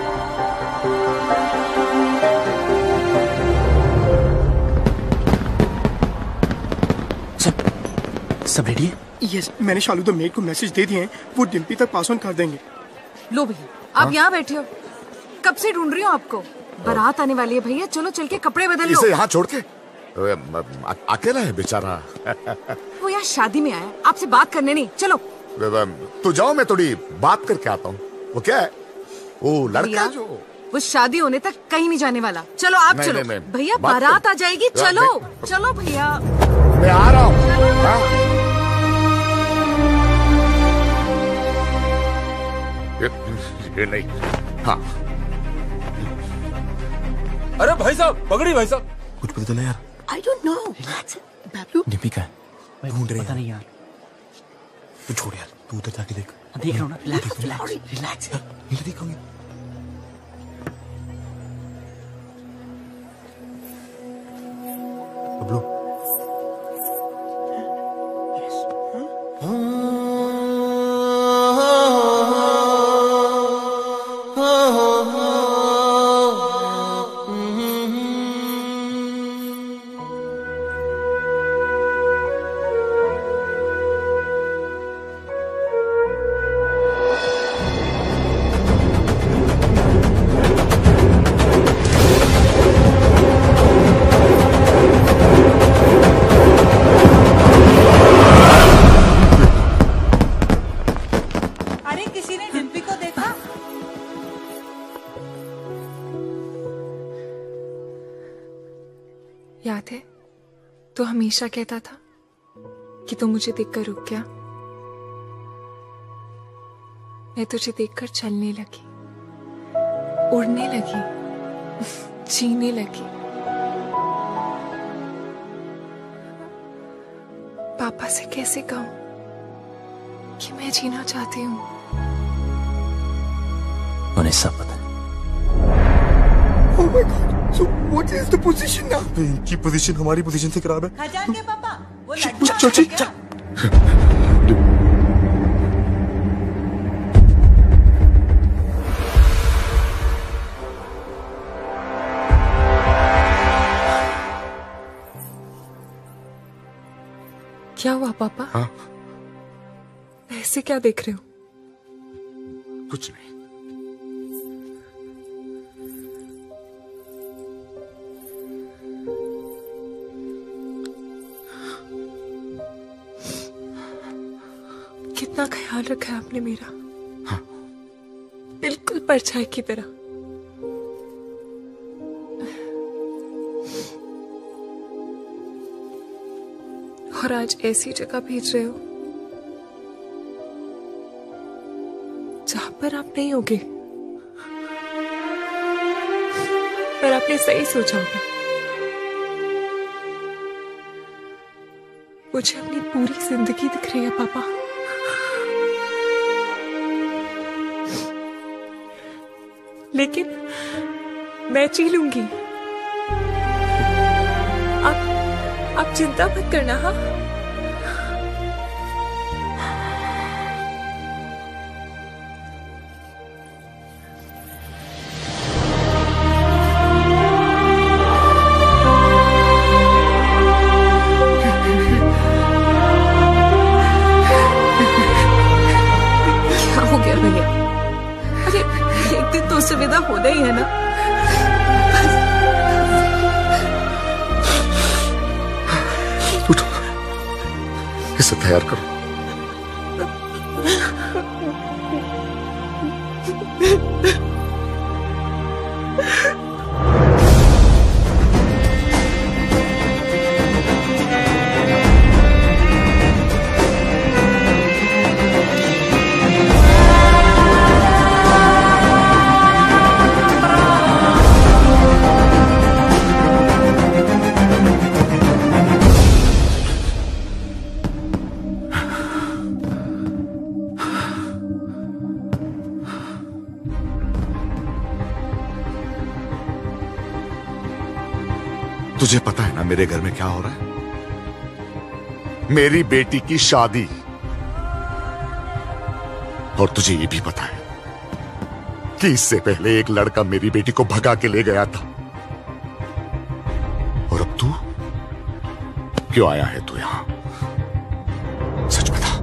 सब रेडी है? यस, मैंने शालू द मेड को मैसेज दे दिए हैं, वो डिम्पी तक पास ऑन कर देंगे। लो भैया, आप यहाँ बैठे हो, कब से ढूंढ रही हूँ आपको। बारात आने वाली है भैया, चलो चल के कपड़े बदल लो। इसे यहाँ छोड़ के अकेला है बेचारा। वो यहाँ शादी में आया, आपसे बात करने नहीं। चलो तू जाओ, मैं थोड़ी बात करके आता हूँ। वो क्या है? वो लड़का जो वो शादी होने तक कहीं नहीं जाने वाला। चलो आप नहीं, चलो नहीं, नहीं, भैया, बात बारात कर- आ जाएगी। चलो चलो भैया, मैं आ रहा हूँ। हाँ? ये, ये नहीं। हाँ, अरे भाई साहब, पकड़ी भाई साहब। कुछ पता चला यार? I don't know. Bablu Dimpy का है? ढूंढ रहे पता नहीं यार। तू छोड़ यार, तू उधर जाके देख। देख रहा हूँ ना, रिलैक्स रिलैक्स रिलैक्स। ये देखोगे? बबलू, अरे किसी ने डिम्पी को देखा? याद है तो हमेशा कहता था कि तू मुझे देखकर रुक गया। मैं तुझे देखकर चलने लगी, उड़ने लगी, जीने लगी। पापा से कैसे कहूं कि मैं जीना चाहती हूँ। उन्हें सब पता है। Oh my God! So what is the position now? इनकी पोजीशन हमारी पोजीशन से खराब है। खजान के पापा, वो चल लड़का चल चल क्या? क्या हुआ पापा? हाँ? ऐसे क्या देख रहे हो? कुछ नहीं। कितना ख्याल रखा है आपने मेरा। हाँ। बिल्कुल परछाई की तरह। और आज ऐसी जगह भेज रहे हो जहां पर आप नहीं होगे, पर आपने सही सोचा होगा। मुझे अपनी पूरी जिंदगी दिख रही है पापा। लेकिन मैं जी लूंगी। आप आप चिंता मत करना। हाँ, क्या हो गया भैया? अरे से तैयार करो। तुझे पता है ना मेरे घर में क्या हो रहा है? मेरी बेटी की शादी। और तुझे ये भी पता है कि इससे पहले एक लड़का मेरी बेटी को भगा के ले गया था। और अब तू क्यों आया है तू यहां? सच बता,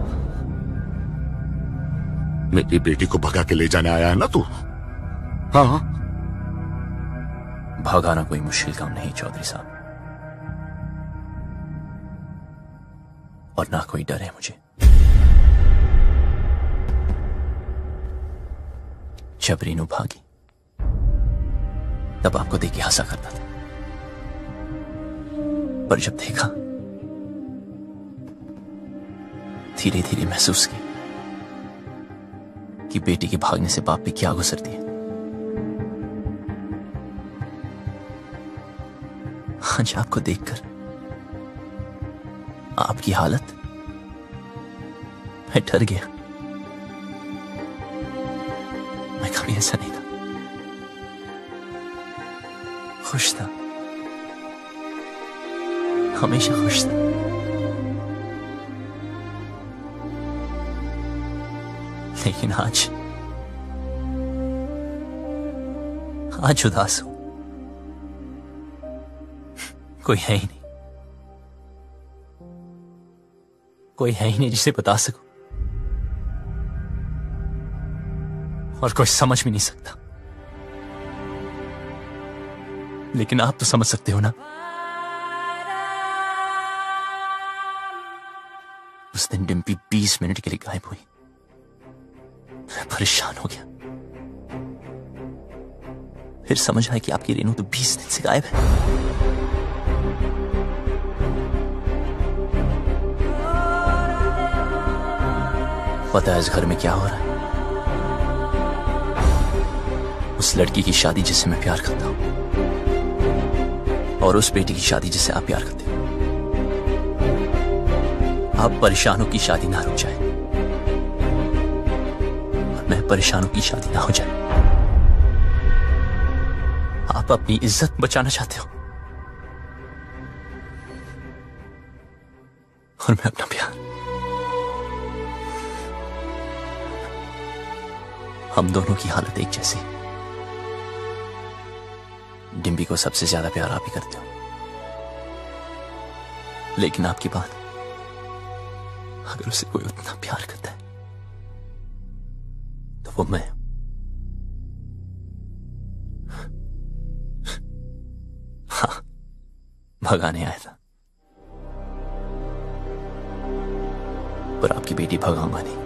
मेरी बेटी को भगा के ले जाने आया है ना तू? हाँ हाँ। भगाना कोई मुश्किल काम नहीं चौधरी साहब, और ना कोई डर है मुझे। जब रीनू भागी तब आपको देख के हंसा करता था, पर जब देखा धीरे धीरे महसूस किया कि बेटी के भागने से बाप पे क्या गुजरती है। आज आपको देखकर आपकी हालत, मैं डर गया। मैं कभी ऐसा नहीं था, खुश था, हमेशा खुश था। लेकिन आज आज उदास हूं। कोई है ही नहीं, कोई है ही नहीं जिसे बता सकूं, और कोई समझ भी नहीं सकता। लेकिन आप तो समझ सकते हो ना। उस दिन डिम्पी बीस मिनट के लिए गायब हुई। मैं परेशान हो गया। फिर समझ आया कि आपकी रेनू तो बीस दिन से गायब है। पता है इस घर में क्या हो रहा है? उस लड़की की शादी जिससे मैं प्यार करता हूं, और उस बेटी की शादी जिससे आप प्यार करते हो। आप परेशानों की शादी ना रुक जाए, और मैं परेशानों की शादी ना हो जाए। आप अपनी इज्जत बचाना चाहते हो, और मैं अपना प्यार। हम दोनों की हालत एक जैसी। डिम्पी को सबसे ज्यादा प्यार आप ही करते हो, लेकिन आपकी बात, अगर उसे कोई उतना प्यार करता है तो वो मैं। हाँ, भगाने आया था, पर आपकी बेटी भगाऊंगा नहीं।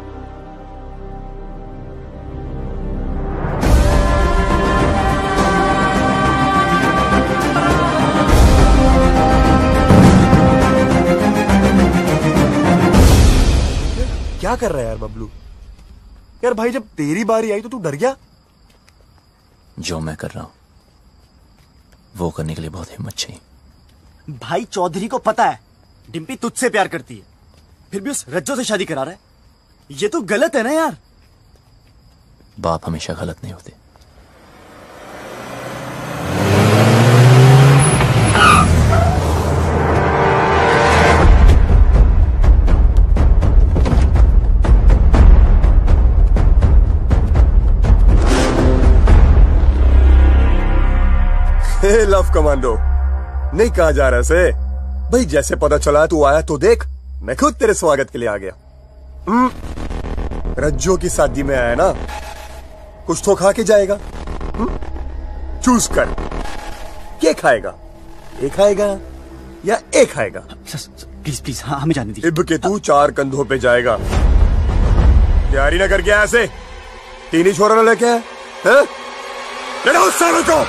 क्या कर रहा है यार बबलू? यार भाई, जब तेरी बारी आई तो तू डर गया? जो मैं कर रहा हूं वो करने के लिए बहुत हिम्मत चाहिए। भाई चौधरी को पता है डिम्पी तुझसे प्यार करती है, फिर भी उस रज्जो से शादी करा रहा है। ये तो गलत है ना यार। बाप हमेशा गलत नहीं होते। हे लव कमांडो, नहीं कहा जा रहा से भाई। जैसे पता चला तू आया तो देख, मैं खुद तेरे स्वागत के लिए आ गया। रज्जो की शादी में आया ना, कुछ तो खा के जाएगा। चूज कर, क्या खाएगा? एक खाएगा या एक खाएगा? प्लीज प्लीज हाँ हमें जाने दीजिए। इब के तू चार कंधों पे जाएगा। तैयारी ना करके आया ऐसे तीन ही छोरा ना लेके आया हैं? ले लो उस सालों को।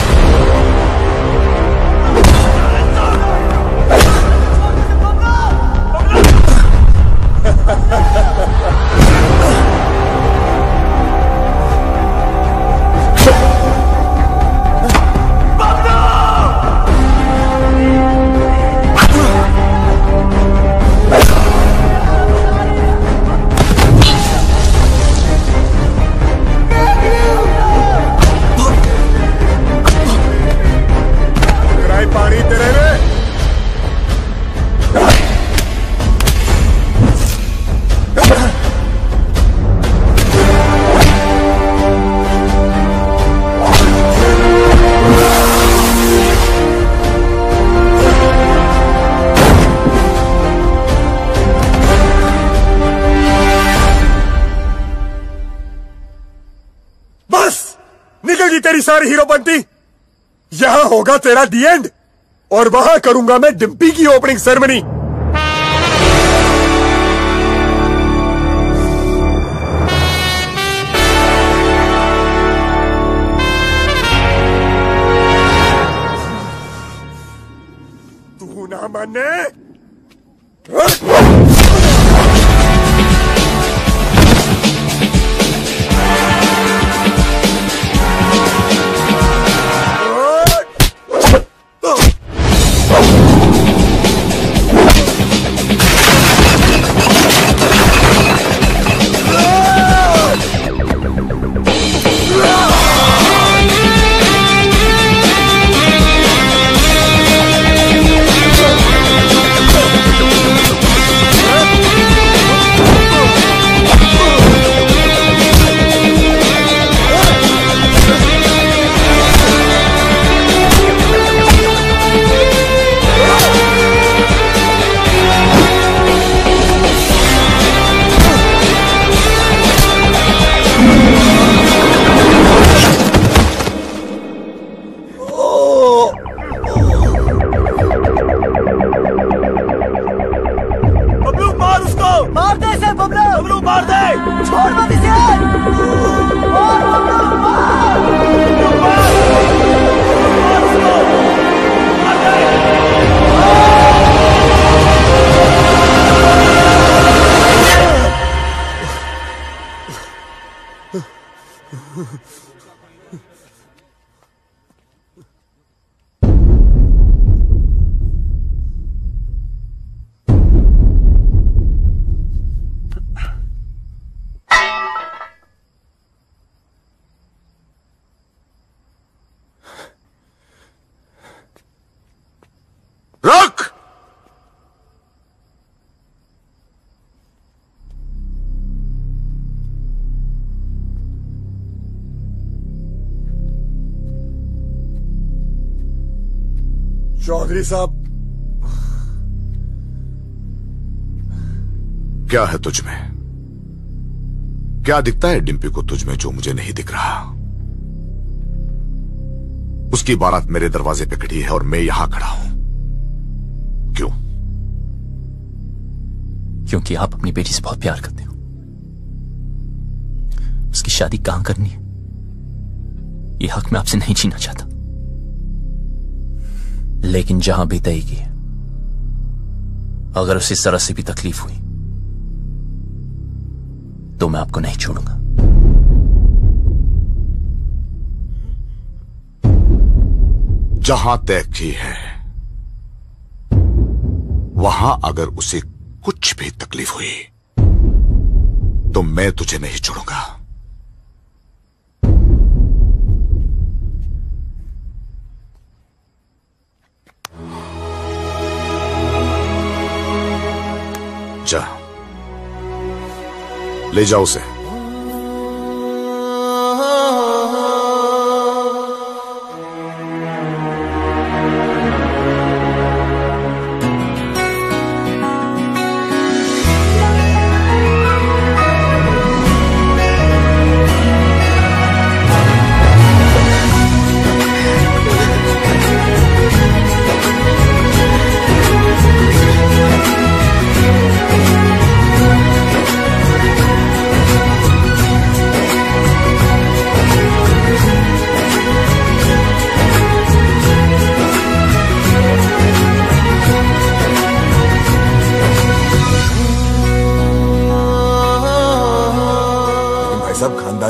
तेरी सारी हीरो बनती, यहां होगा तेरा दी एंड और वहां करूंगा मैं डिम्पी की ओपनिंग सेरेमनी। तू ना माने चौधरी साहब, क्या है तुझ में? क्या दिखता है डिम्पी को तुझ में जो मुझे नहीं दिख रहा? उसकी बारात मेरे दरवाजे पे खड़ी है और मैं यहां खड़ा हूं। क्यों? क्योंकि आप अपनी बेटी से बहुत प्यार करते हो। उसकी शादी कहां करनी है, ये हक मैं आपसे नहीं छीनना चाहता, लेकिन जहां भी तय की, अगर उसे जरा से भी तकलीफ हुई तो मैं आपको नहीं छोड़ूंगा। जहां तय की है वहां अगर उसे कुछ भी तकलीफ हुई तो मैं तुझे नहीं छोड़ूंगा। जा, ले जाओ उसे।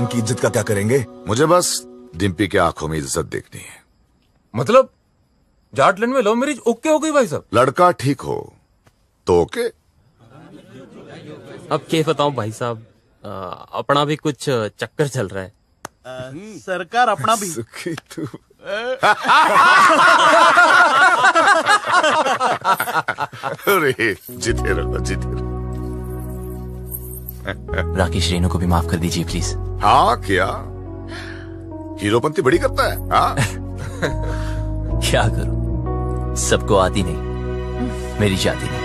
खानदान की इज्जत का क्या करेंगे? मुझे बस डिम्पी के आंखों में इज्जत देखनी है। मतलब जाटलैंड में लव मैरिज ओके हो गई भाई साहब? लड़का ठीक हो तो ओके। अब क्या बताऊं भाई साहब, अपना भी कुछ चक्कर चल रहा है। आ, सरकार अपना भी सुखी तू। अरे जीते रहो जीते रहो। राकेश, रेनू को भी माफ कर दीजिए प्लीज। हाँ क्या हीरोपंती बड़ी करता है? हाँ क्या करूं, सबको आती नहीं, मेरी जाती नहीं।